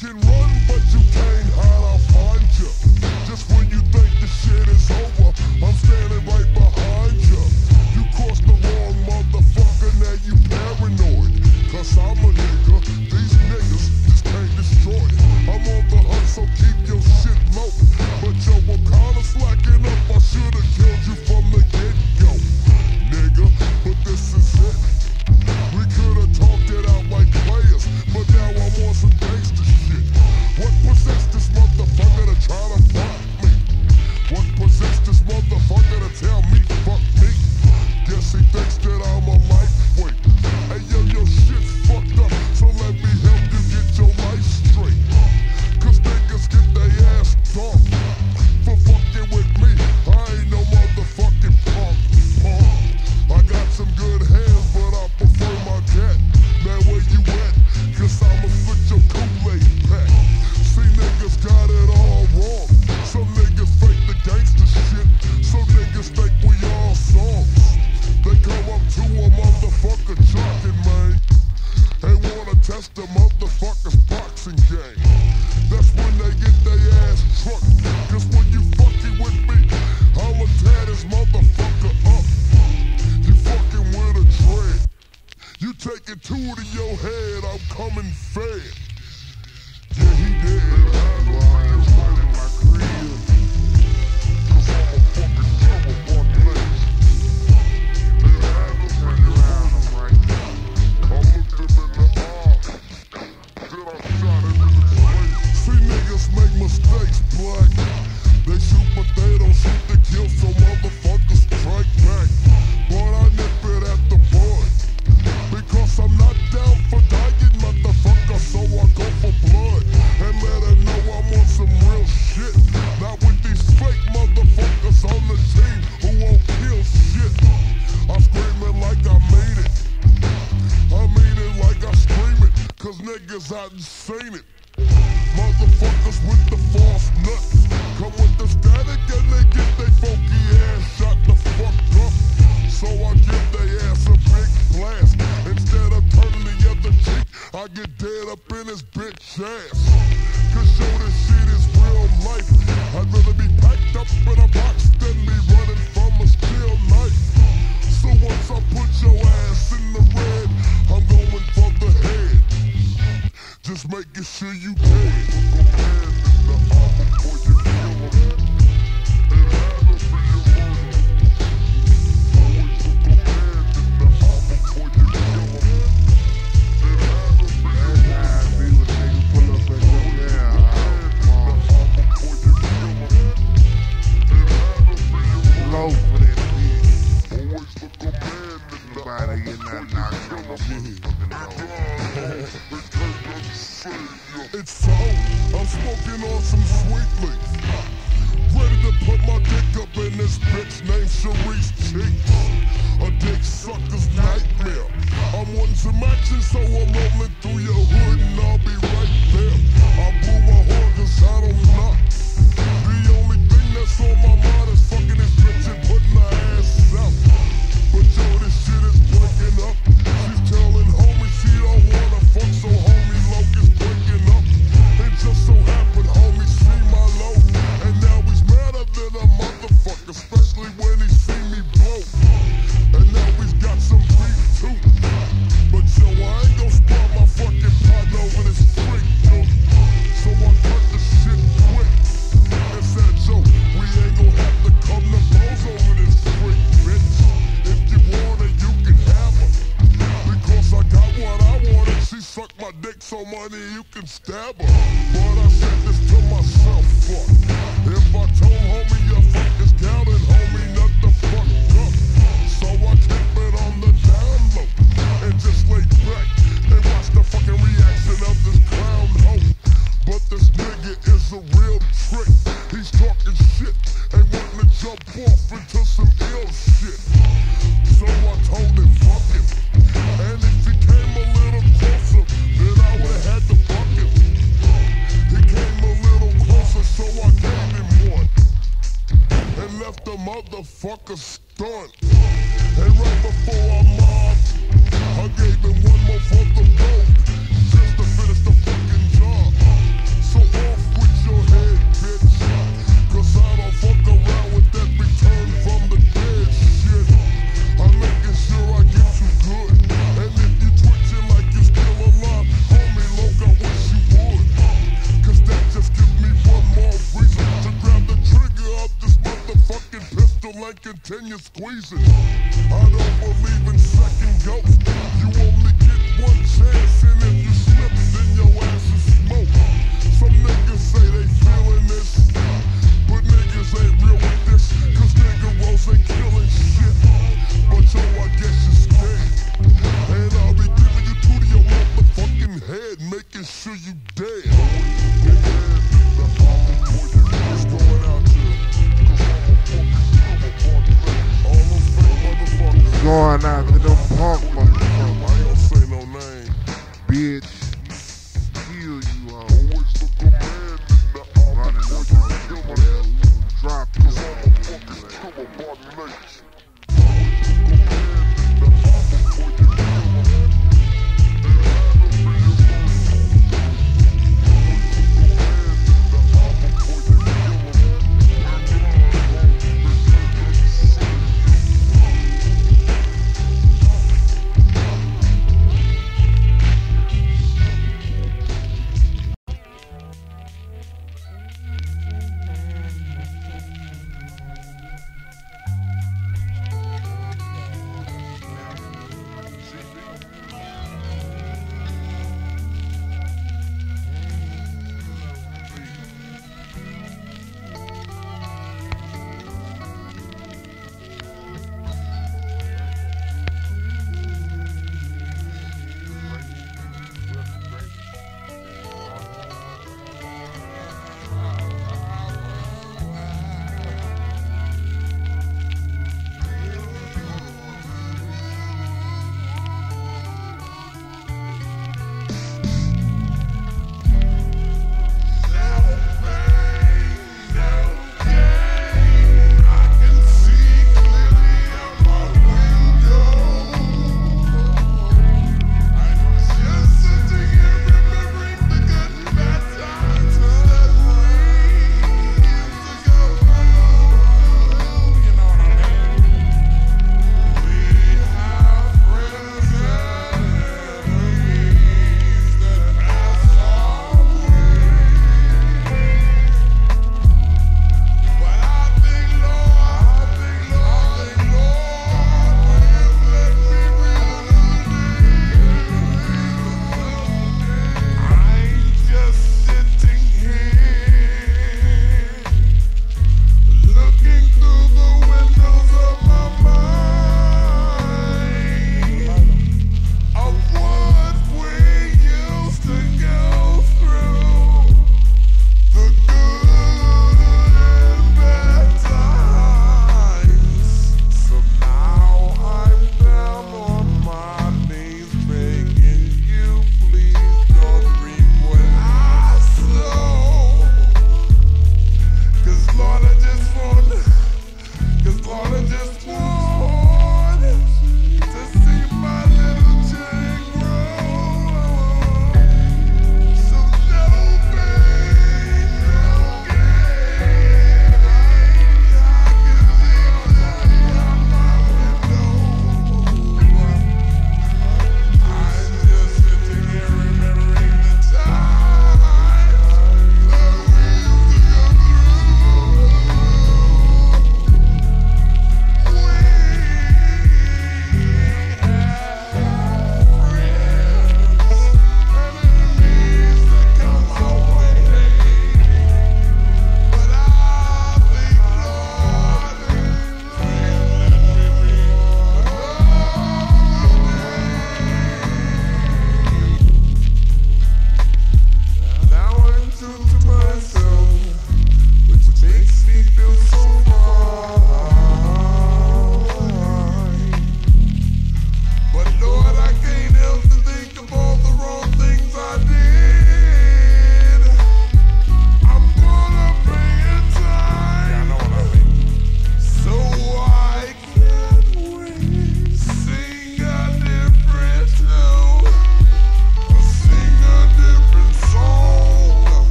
can run, but you can't hide, I'll find you. Just when you think the shit is over, I'm standing right behind you. You crossed the wrong motherfucker, now you paranoid. Cause I'm a nigga, these niggas just can't destroy it. I'm on the hunt, so keep your shit low. But yo, I'm kinda slacking up, I should've killed you from the get-go. Nigga, but this is it. We could've talked it out like players, but now I'm on some gangster shit. What possessed this motherfucker to try to fuck me? What possessed this motherfucker to tell me fuck me? Guess he thinks that I'm a lightweight. Hey yo, your shit's fucked up, so let me help you get your life straight. Cause niggas get their ass stomped for fucking with me. I ain't no motherfucking punk. I got some good hands, but I prefer my cat. Now where you at? Cause I'ma switch your Kool-Aid pack. See, niggas got it all wrong. Some niggas fake the gangster shit. Some niggas think we all songs. They come up to a motherfucker jocking, man. They wanna test the motherfucker's boxing game. That's when they get their ass trucked. Cause when you fucking with me, I'ma tear this motherfucker up. You fucking with a dread. You taking two to your head, I'm coming fed. Yeah, he did. Mistakes, black. They shoot, but they don't shoot to kill, so motherfuckers strike back. But I nip it at the bud, because I'm not down for dying, motherfucker. So I go for blood and let her know I'm on some real shit. Not with these fake motherfuckers on the team who won't kill shit. I scream it like I mean it. I mean it like I scream it, cause niggas hadn't seen it. Motherfuckers with the false nuts come with the static and they get they funky ass shot the fuck up. So I give they ass a big blast. Instead of turning the other cheek, I get dead up in his bitch ass. Cause yo, this shit is real life. I'd rather be packed up in a box than be running from a steel knife. So once I put your ass in the red, I'm going for the head. Just making sure you dead. It's so, I'm smoking on some sweet leaf. Ready to put my dick up in this bitch named Sharice Cheeks. A dick sucker's nightmare. I'm wanting some action, so I'm rolling through your hood and I'll be right there. I blew my horn cause I don't knock. The only thing that's on my mind is fucking this bitch and putting her ass out. But yo, this shit is breaking up. She's telling homie she don't wanna fuck, so homie Locust breaking up. It just so happened homie see my low, and now he's madder than a motherfucker, especially when he see me blow. And now he's got some beef too. But yo, I ain't gon' spoil my fucking partner over this freak, dude. So I cut the shit quick and said, yo, we ain't gon' have to come to blows over this freak, bitch. If you want it, you can have her. Because I got what I wanted, she sucked my dick so money you can stab her. But I said this to myself, fuck. If I told homie you fuck this gal, then homie nut the fuck up. So I kept it on the down low and just laid back and watched the fucking reaction of this clown hoe. But this nigga is a real trick. He's talking shit and wanting to jump off into some ill shit. So I told him fuck him. And if he came a little closer, then I would've had to fuck him. He came a little closer, so I gave him one and left the motherfucker stunned. And right before I mobbed, I gave him one more for the road, just to finish the fucking job. can you squeeze it? I don't believe in second goats. You only get one chance, and if you slip, then your ass is smoke. Some niggas say they feeling this, but niggas ain't real with this, cause niggas ain't killing shit. But yo, I guess you're scared, and I'll be giving you two to your motherfucking head, making sure you dead. Going out to them punk motherfuckers. I ain't gonna say no name. Bitch. Kill you, ho. Running up on you. Drop you.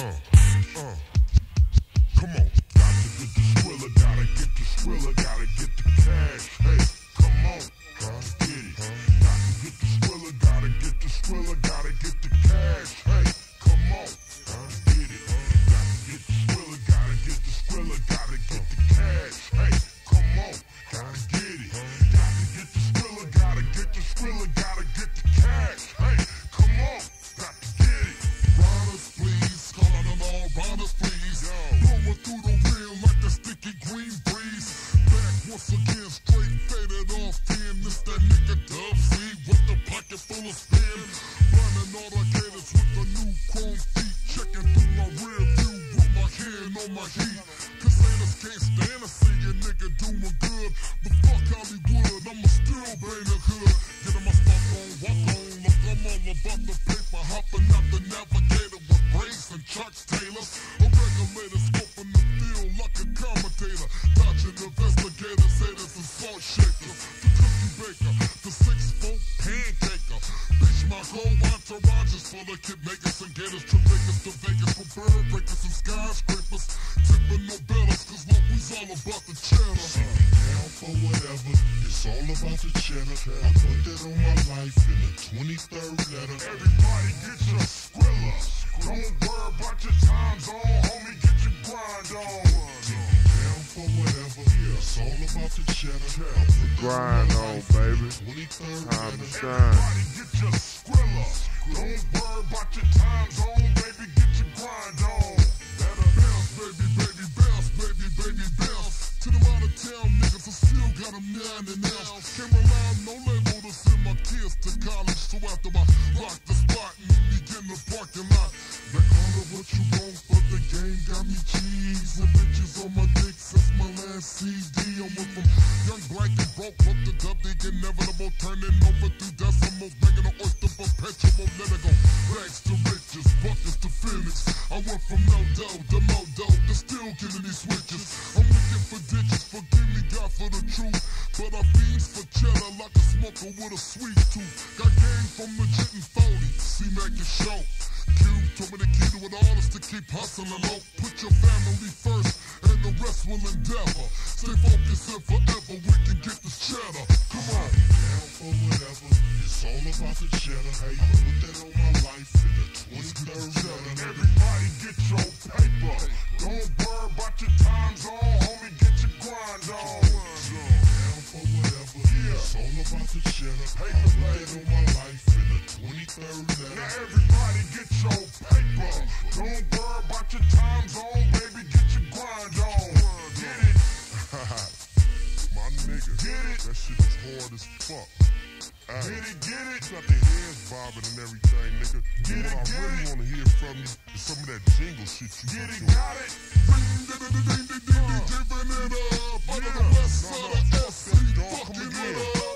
Come on. Got to get the Skrilla, gotta get the Skrilla, gotta get the cash. Hey, come on. Get it. Got to get the Skrilla, gotta get the Skrilla, gotta get the cash. Hey, come on. Get it. Got to get the Skrilla, gotta get the Skrilla, gotta get the cash. Hey, come on. Gotta get it. Got to get the Skrilla, gotta get the Skrilla, gotta get the cash. Hey, come on. Got to get it. Riders, please. Call out them all riders, please. Blowing through the wind like the sticky green breeze. Back once again, straight faded off in. This that nigga Dub C with the pocket full of spin. Running all the gators with the new chrome feet. Checking through my rear view with my hand on my heat. Cause haters can't stand to see a nigga doing good. But fuck Hollywood, I'ma still bring the hood. Getting my stuff on, walk on. Look, I'm all about the paper. Hopping out the navigator with Brace and Chuck Taylors. A regulator scoping the field like a commentator. Dodging investigators, haters and salt shakers. The cookie baker, the 6-foot pancaker. Bitch, my whole entourage is full of kid makers and gators. Trip makers to Vegas for bird breakers and skyscrapers. Tipping no bellas, cause look, we's all about the cheddar. Down for whatever, it's all about the cheddar. I put that on my life in the 23rd letter. Everybody get your Skrilla. Don't worry about your time zone, homie, get your grind on. Down for whatever, it's all about the cheddar. I put that Grind on, baby. 23rd Time to letter. shine. Everybody get your Skrilla. Don't worry about your time zone, baby, get your grind on. Better bounce, baby, baby, bounce, baby, baby, bounce. To the out of town niggas, I still got them 9 and out. Can't rely on no label to send my kids to college. So after I rock the spot, meet me in the parking lot. Now call it what you want, but the game got me cheese and bitches on my dick since my last CD. I went from young, black, and broke up to dub, the inevitable, turning over through decimals, making an oyster perpetual. Let it go. Rags to riches, buckets to Phoenix. I went from no dough to modo to still getting these switches. I'm looking for digits, forgive me God for the truth, but I fiends for cheddar like a smoker with a sweet tooth. Got game from legit and phony, C-Mac and show. Cube told me the key to an artist to keep hustling low. Put your family first and the rest will endeavor. Stay focused and forever we can get this cheddar. Come on. Down for whatever, it's all about the cheddar. Hey, I put that on my life in the 23rd letter. Everybody get your paper. Don't worry about your time zone, homie, get your grind on. Down for whatever, it's all about the cheddar. Hey, I put that on my life in the 23rd letter. Now everybody get your paper. Don't worry about your time zone, baby, get your grind on. Get it? My nigga, Get it? that shit is hard as fuck. Get it, get it? You got their heads bobbing and everything, nigga. Get What it, I get really it. wanna hear from you is some of that jingle shit you Get be it, doing. got it? Giving it up. Under the west side of SC, fucking it up.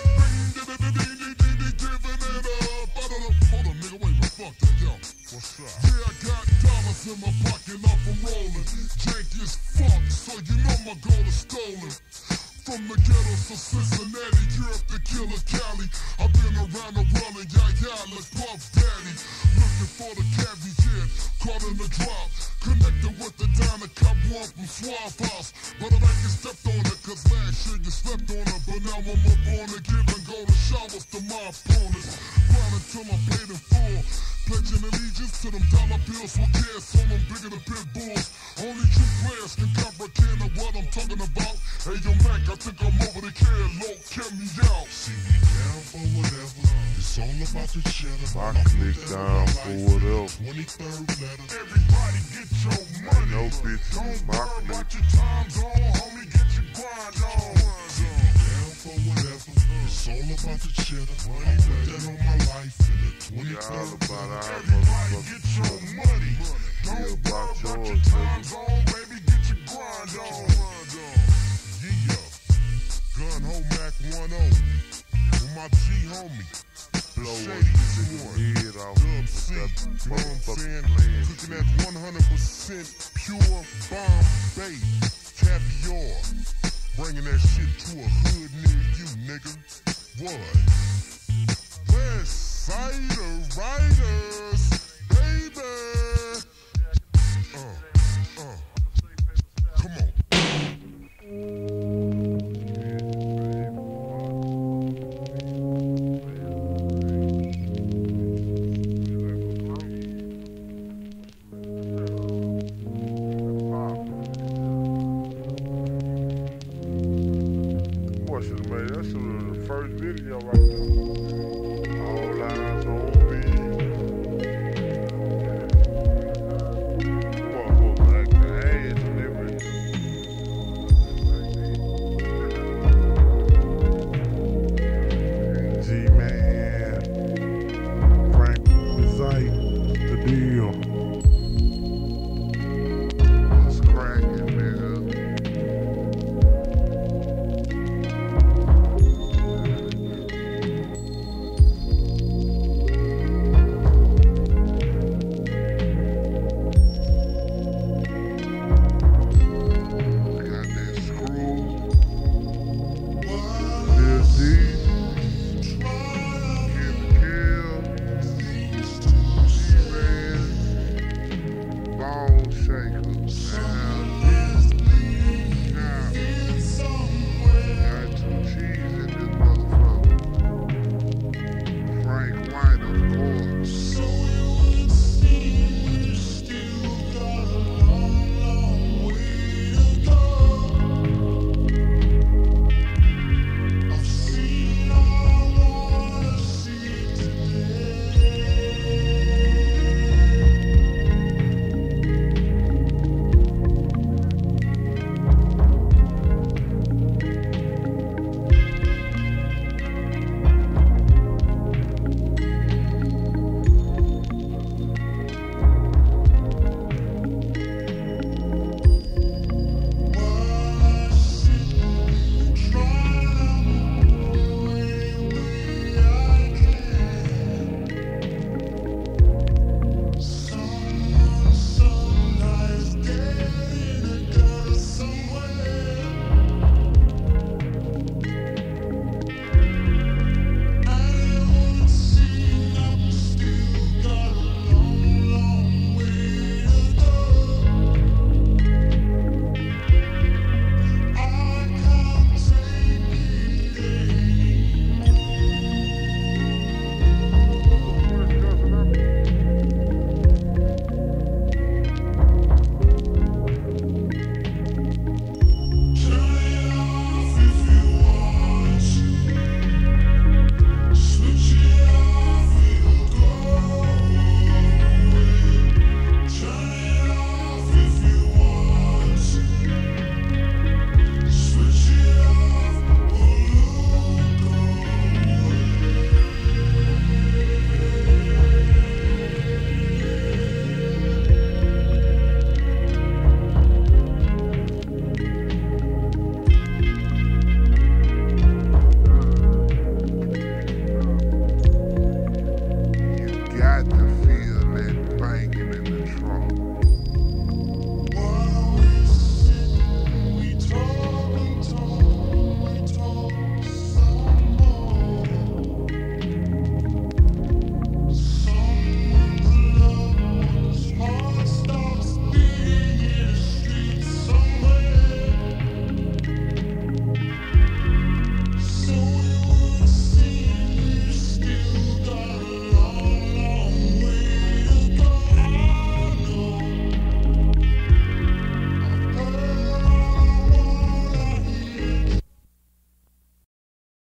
Giving it up. Hold on, nigga, wait a minute, fuck that, yo. What's up? Yeah, I got dollars in my pocket, off from rolling. Janky as fuck, so you know my gold is stolen. From the ghettos to Cincinnati, Europe to Killer Cali. I've been around the world and like Puff Daddy. Looking for the caviar, caught in the drop. Connected with the Diner Cop one from Swamp House. But I like you stepped on it, cause last year you slept on it. But now I'm up on it, giving golden showers to my opponents. Grind until I'm paid in full. Pledging allegiance to them dollar bills with cash on them bigger than pit bulls. Only true players can comprehend what I'm talking about. Hey, yo, Mac, I think I'm over the can. Low, get me out. See me down for whatever, it's all about the cheddar. I I put click that on down my for life in the whatever. 23rd letter. Everybody get your money. No bitches, Don't my worry click. about your time zone, homie, get your grind on. Down for whatever, it's all about the cheddar. I put that on my life in the We all 23rd about letter. our Everybody get your motherfucking money. Yeah, Don't worry about about your yours, time baby. zone, baby, get your grind on. Yeah. Gun Ho Mac 1-0. With my G homie. Blow Shady a this nigga one. head off Dub with C. that You know what I'm motherfucking saying? plan. Cooking that 100% pure Bombay caviar. Bringing that shit to a hood near you, nigga. What? West Side Riders, baby. Bone Shaker.